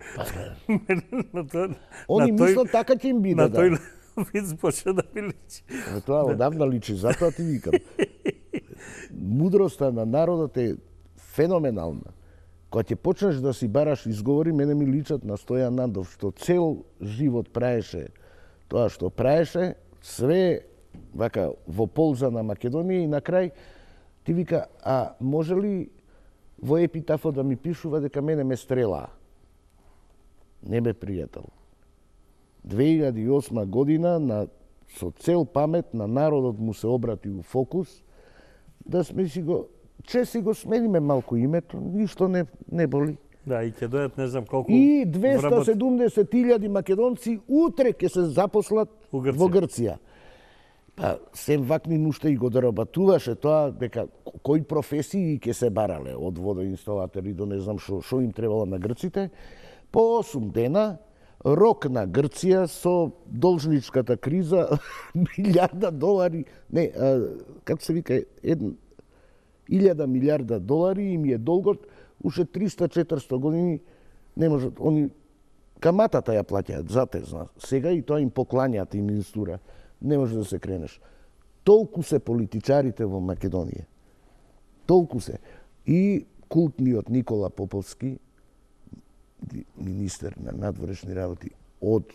Они мислат така ќе им биде, да. На да. тој вид почна да ми личи. Тоа одавна личи, затоа ти викам. Мудроста на народот е феноменална. Кога ќе почнеш да си бараш изговори, мене ми личат на Стојан Нандов, што цел живот праеше тоа што праеше, све вака во полза на Македонија и на крај ти вика, а може ли во епитафот да ми пишува дека мене ме стрелаа? Не бе, пријател. две илјади и осма година на со цел памет на народот му се обрати у фокус, да сме си го че си го смениме малку името, ништо не не боли. Да, и ќе дојдат не знам колку. И двеста седумдесет илјади македонци утре ќе се запослат Грција. во Грција. Па, сем вакни нушта и го доработуваше тоа дека кои професии ќе се барале, од водоинсталатори до не знам што, што им требало на грците. По осум дена, рок на Грција со должничката криза, милиарда долари, не, а, како се вика, една, илјада милиарда долари им е долгот, уште триста-четиристо години не можат, они каматата ја плаќаат затезна. Сега и тоа им поклањаат и министура. Не може да се кренеш. Толку се политичарите во Македонија. Толку се. И култниот Никола Поповски, министер на надворешни работи од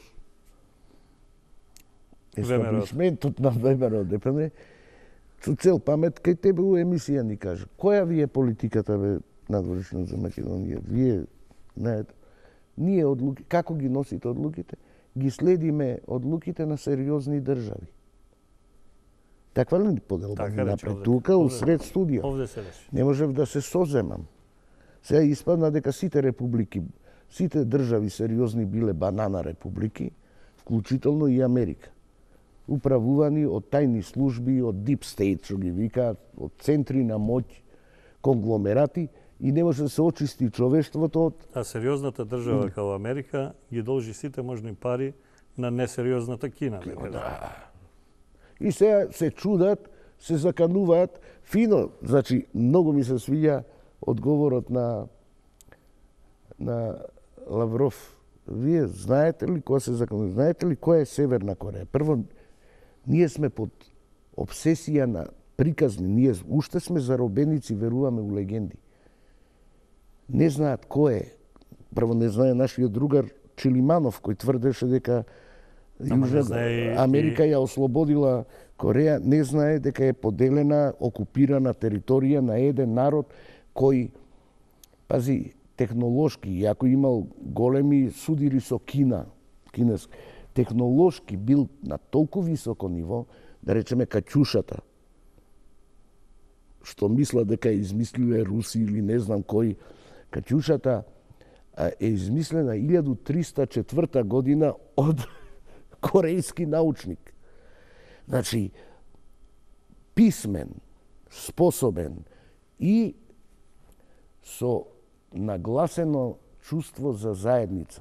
естаблишментот на ВМРО Д П М, со цел памет, кај тебе у емисија ни кажа, која ви е политиката бе надворешна за Македонија? Вие знаете, ние одлуки, како ги носите одлуките? Ги следиме одлуките на сериозни држави. Таква ли поделба така ни рече, напред? овде. Тука, усред студио. Овде се реши. Не можев да се соземам. Сега испадна дека сите републики, сите држави сериозни биле банана републики, вклучително и Америка. Управувани од тајни служби, од Deep State, што ги викаат, од центри на моќ, конгломерати, и не може да се очисти човештвото од... А сериозната држава као Америка ги должи сите можни пари на несериозната Кина. Да. И сега се чудат, се закануваат фино. Значи, многу ми се свиѓа одговорот на на Лавров. Вие знаете ли која се заканува? Знаете ли која е Северна Кореја? Прво, ние сме под обсесија на приказни. Ние уште сме заробеници, веруваме у легенди. Не знаат кој е. Прво не знае нашиот другар Чилиманов, кој тврдеше дека Јужна Америка ја ослободила Кореја. Не знае дека е поделена, окупирана територија на еден народ кој, пази, технолошки, иако имал големи судири со Кина, кинески, технолошки бил на толку високо ниво, да речеме Каќушата, што мисла дека е измислиле Руси или не знам кој. Каќушата е измислена илјада триста и четврта година од корејски научник. Значи, писмен, способен и со нагласено чувство за заедница.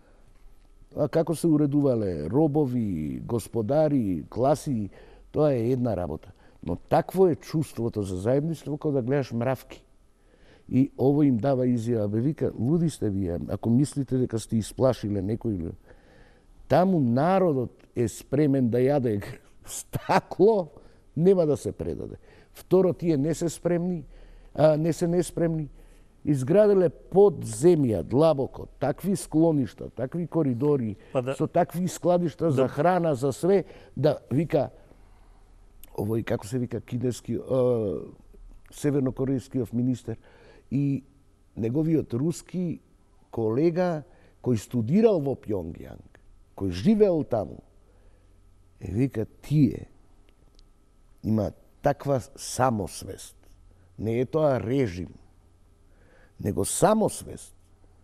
А како се уредувале робови, господари, класи, тоа е една работа. Но такво е чувството за заедништво кога да гледаш мравки. И ово им дава изјава, бе вика, луди сте вие, ако мислите дека сте исплашиле некој, таму народот е спремен да јаде стакло, нема да се предаде. Второ, тие не се спремни, а, не се неспремни, изграделе под земја, длабоко, такви склоништа, такви коридори, па да, со такви складишта да, за храна, за све, да вика, овој, како се вика, кинески, uh, севернокорејскиот министер, и неговиот руски колега, кој студирал во Пјонгјанг, кој живеел таму, е вика, тие има таква самосвест. Не е тоа режим, него самосвест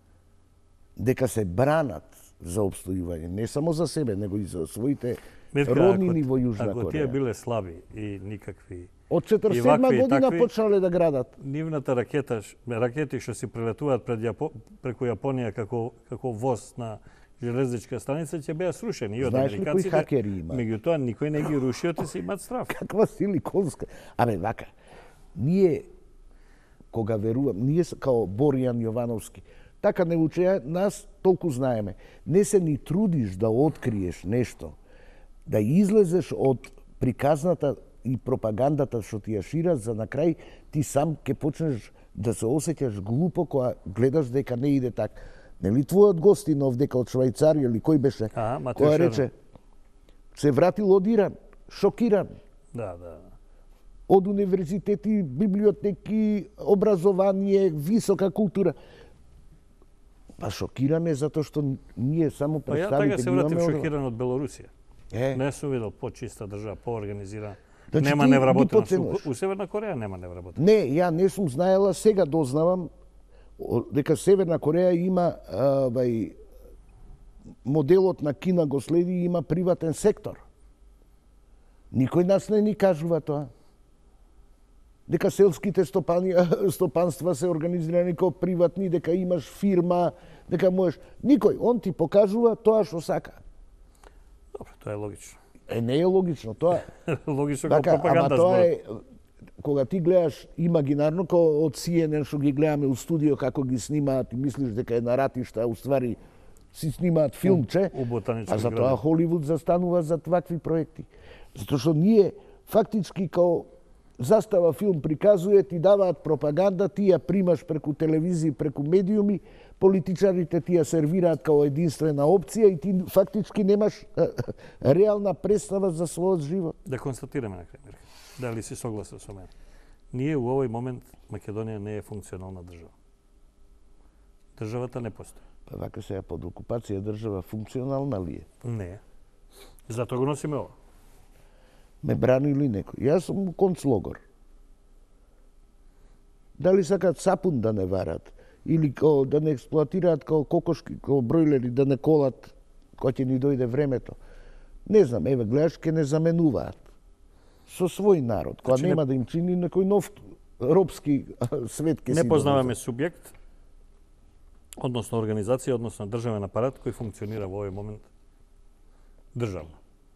дека се бранат за обстојување, не само за себе, него и за своите Митка, роднини ако, во Јужна ако Кореја. тие биле слаби и никакви... Од четиридесет и седма година такви, почнале да градат. Нивната ракета, ракети што си прелетуваат пред Јапо, преку Јапонија како, како воз на железничка станица ќе беа срушени и од Знаеш ли кои американците. хакери има? Меѓутоа никој не ги руши, оти се имаат страв. Каква силиконска... Абе, вака, ние, кога верувам, ние као Боријан Јовановски, така не учеа, нас толку знаеме. Не се ни трудиш да откриеш нешто, да излезеш од приказната и пропагандата што ти ја шират, за на крај ти сам ќе почнеш да се осеќаш глупо кога гледаш дека не иде така. Нели твојот гостинов дека од Швајцарија или кој беше, а, која рече, се вратил од Иран, шокиран. Да, да. Од универзитети, библиотеки, образование, висока култура. Па шокиран е затоа што ние само Па ја представите така се ги вратив имаме од- шокиран од Белорусија. Е, Не сум видел по-чиста држава, по-организирана. Значи, нема ти невработеност. ги У, потценуваш. у Северна Кореја нема невработеност. Не, ја не сум знаела, сега дознавам о, дека Северна Кореја има а, бај, моделот на Кина го следи и има приватен сектор. Никој нас не ни кажува тоа. Дека селските стопани, стопанства се организирани како приватни, дека имаш фирма, дека можеш... Никој, он ти покажува тоа што сака. Добро, тоа е логично. Е, не е логично, тоа е. Логично како Така, пропаганда ама тоа зборот. е, кога ти гледаш имагинарно, како од Си Ен Ен што ги гледаме у студио како ги снимаат и мислиш дека е на ратишта, а уствари си снимаат филмче, У ботанички а за градин. тоа Холивуд застанува за такви проекти. Затоа што ние фактички као застава филм приказуе, ти даваат пропаганда, ти ја примаш преку телевизија, преку медиуми, политичарите ти ја сервираат као единствена опција и ти фактички немаш реална представа за својот живот. Да констатираме на крај, Мирка. Дали си согласен со мене? Ние у овој момент Македонија не е функционална држава. Државата не постои. Па вака сега под окупација држава функционална ли е? Не е. Затоа го носиме ова. Ме брани ли некој? Јас сум у концлогор. Дали сакат сапун да не варат? Или ко, да не експлоатираат како кокошки, како бройлери, да не колат кога ќе ни дојде времето? Не знам, еве, гледаш, ке не заменуваат. Со свој народ, кога Значи, нема не- да им чини некој нов робски свет ке Не си познаваме субјект, односно организација, односно државен апарат кој функционира во овој момент државно.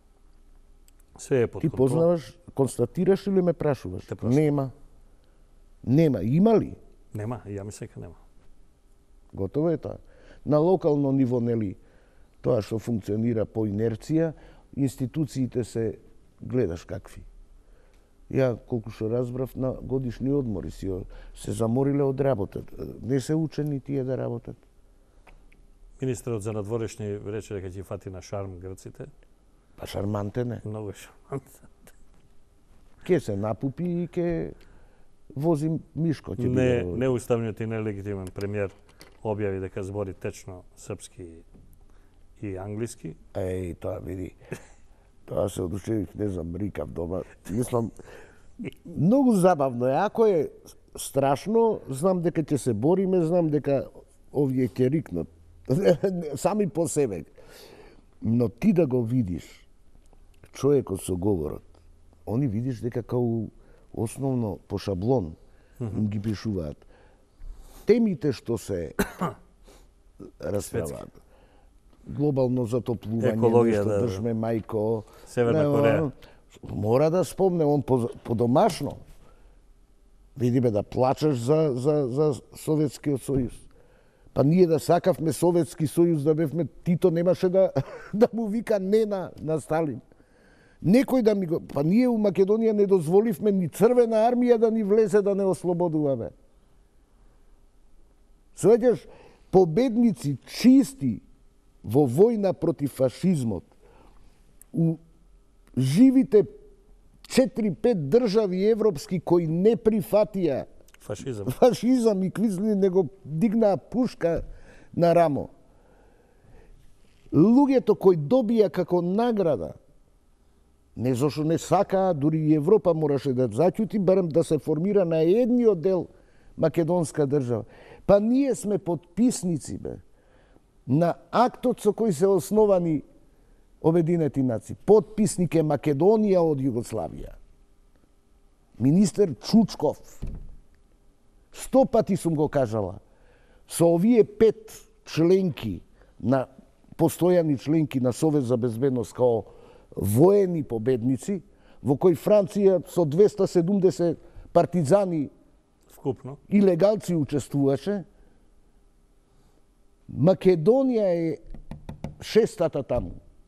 Све е под Ти контрола. познаваш, констатираш или ме прашуваш? Те прашувам. Нема. Нема. Има ли? Нема, ја мислам дека нема. Готово е тоа. На локално ниво, нели, тоа што функционира по инерција, институциите се гледаш какви. Ја, колку што разбрав, на годишни одмори си се замориле од работа. Не се учени тие да работат. Министерот за надворешни рече дека ќе фати на шарм грците. Па шармантен е. Многу е шармантен. Ке се напупи и ке вози мишко. Ќе Не, биде. неуставниот и нелегитимен премиер објави дека збори течно српски и англиски. Еј, тоа види. Тоа се одушевив, не знам, рикав дома. Мислам, многу забавно е. Ако е страшно, знам дека ќе се бориме, знам дека овие ќе рикнат. Сами по себе. Но ти да го видиш, човекот со говорот, они видиш дека као основно по шаблон им ги пишуваат. Темите што се расправаат. Глобално затоплување, Екологија, нешто, да, да. држме мајко. Северна не, Кореја. оно, Мора да спомне, он по, по домашно. Види бе да плачеш за, за, за Советскиот сојуз. Па ние да сакавме Советски сојуз да бевме, Тито немаше да, да му вика не на, на Сталин. Некој да ми го... Па ние у Македонија не дозволивме ни црвена армија да ни влезе да не ослободуваме. Свеќаш, победници чисти во војна против фашизмот, у живите четири-пет држави европски кои не прифатија Фашизам. фашизам и квизли не го дигнаа пушка на рамо. Луѓето кои добија како награда, не зашто не сакаа, дури и Европа мораше да заќути, барем да се формира на едниот дел македонска држава. Па ние сме подписници, бе, на актот со кој се основани Обединети нации. Подписник е Македонија од Југославија. Министер Чучков. Сто пати сум го кажала. Со овие пет членки на постојани членки на Совет за безбедност као воени победници, во кој Франција со двеста седумдесет партизани Вкупно. и легалци учествуваше, Македонија е шестата таму,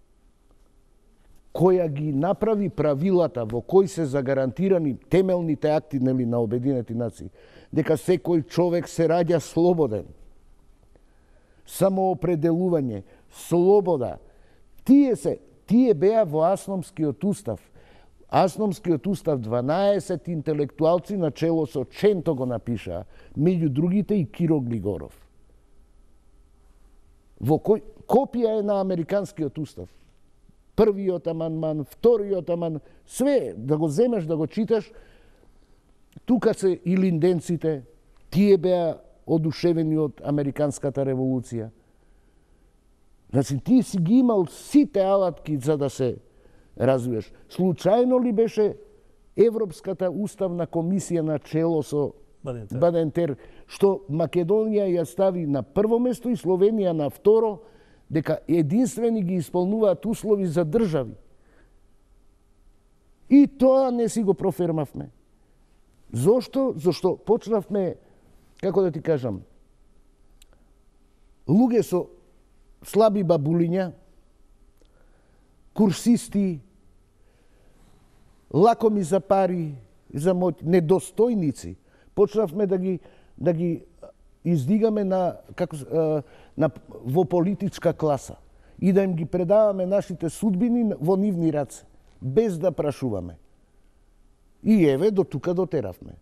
која ги направи правилата во кои се загарантирани темелните акти, нели, на Обединети нации, дека секој човек се раѓа слободен. Самоопределување, слобода. Тие се, тие беа во Асномскиот устав. Асномскиот устав дванаесет интелектуалци на чело со Ченто го напишаа, меѓу другите и Киро Глигоров. Во кој копија е на Американскиот устав. Првиот амандман, вториот амандман, све да го земеш, да го читаш. Тука се и линденците, тие беа одушевени од Американската револуција. Значи, ти си ги имал сите алатки за да се развиваш. Случајно ли беше Европската уставна комисија на чело со Бадентер. Бадентер, што Македонија ја стави на прво место и Словенија на второ, дека единствени ги исполнуваат услови за држави. И тоа не си го профермавме. Зошто? Зошто почнавме, како да ти кажам, луѓе со слаби бабулиња, курсисти, лакоми за пари, за моќ, недостојници, почнавме да ги да ги издигаме на како на во политичка класа и да им ги предаваме нашите судбини во нивни раце, без да прашуваме. И еве до тука дотеравме.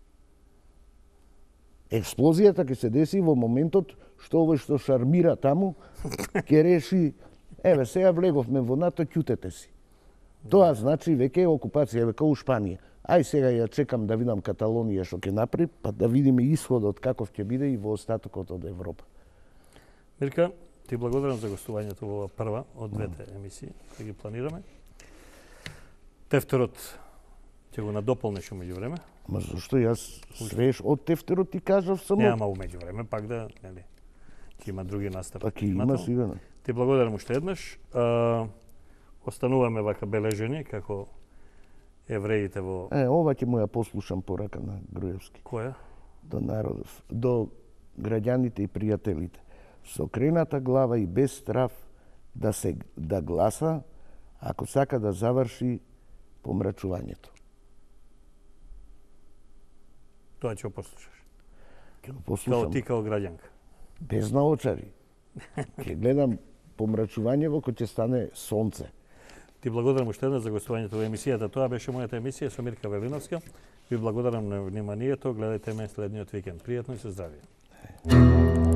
Експлозијата ќе се деси во моментот што овој што шармира таму ќе реши, еве сега влеговме во НАТО, ќутете си. Тоа значи веќе е окупација, еве као у Шпанија. Ај сега ја чекам да видам Каталонија што ќе направи, па да видиме исходот каков ќе биде и во остатокот од Европа. Мирка, ти благодарам за гостувањето во ова прва од двете емисии кои ги планираме. Тефтерот ќе го надополниш умеѓу време. Ма зашто јас свеж од тефтерот ти кажав само? Нема умеѓу време, пак да, нели, ќе има други настапи. Па ќе има сигурно. Ти благодарам уште еднаш. А, остануваме вака бележени како евреите во... Е, ова ќе му ја послушам порака на Груевски. Која? До народов, до граѓаните и пријателите. Со крената глава и без страв да се да гласа, ако сака да заврши помрачувањето. Тоа ќе го послушаш. Ќе го Као послушам. ти као граѓанка. Без наочари. Ќе гледам помрачувањево кој ќе стане сонце. Ти благодарам уште еднаш за гостувањето во емисијата. Тоа беше мојата емисија со Мирка Велиновска. Ви благодарам на вниманието. Гледајте ме следниот викенд. Пријатно и се здравие.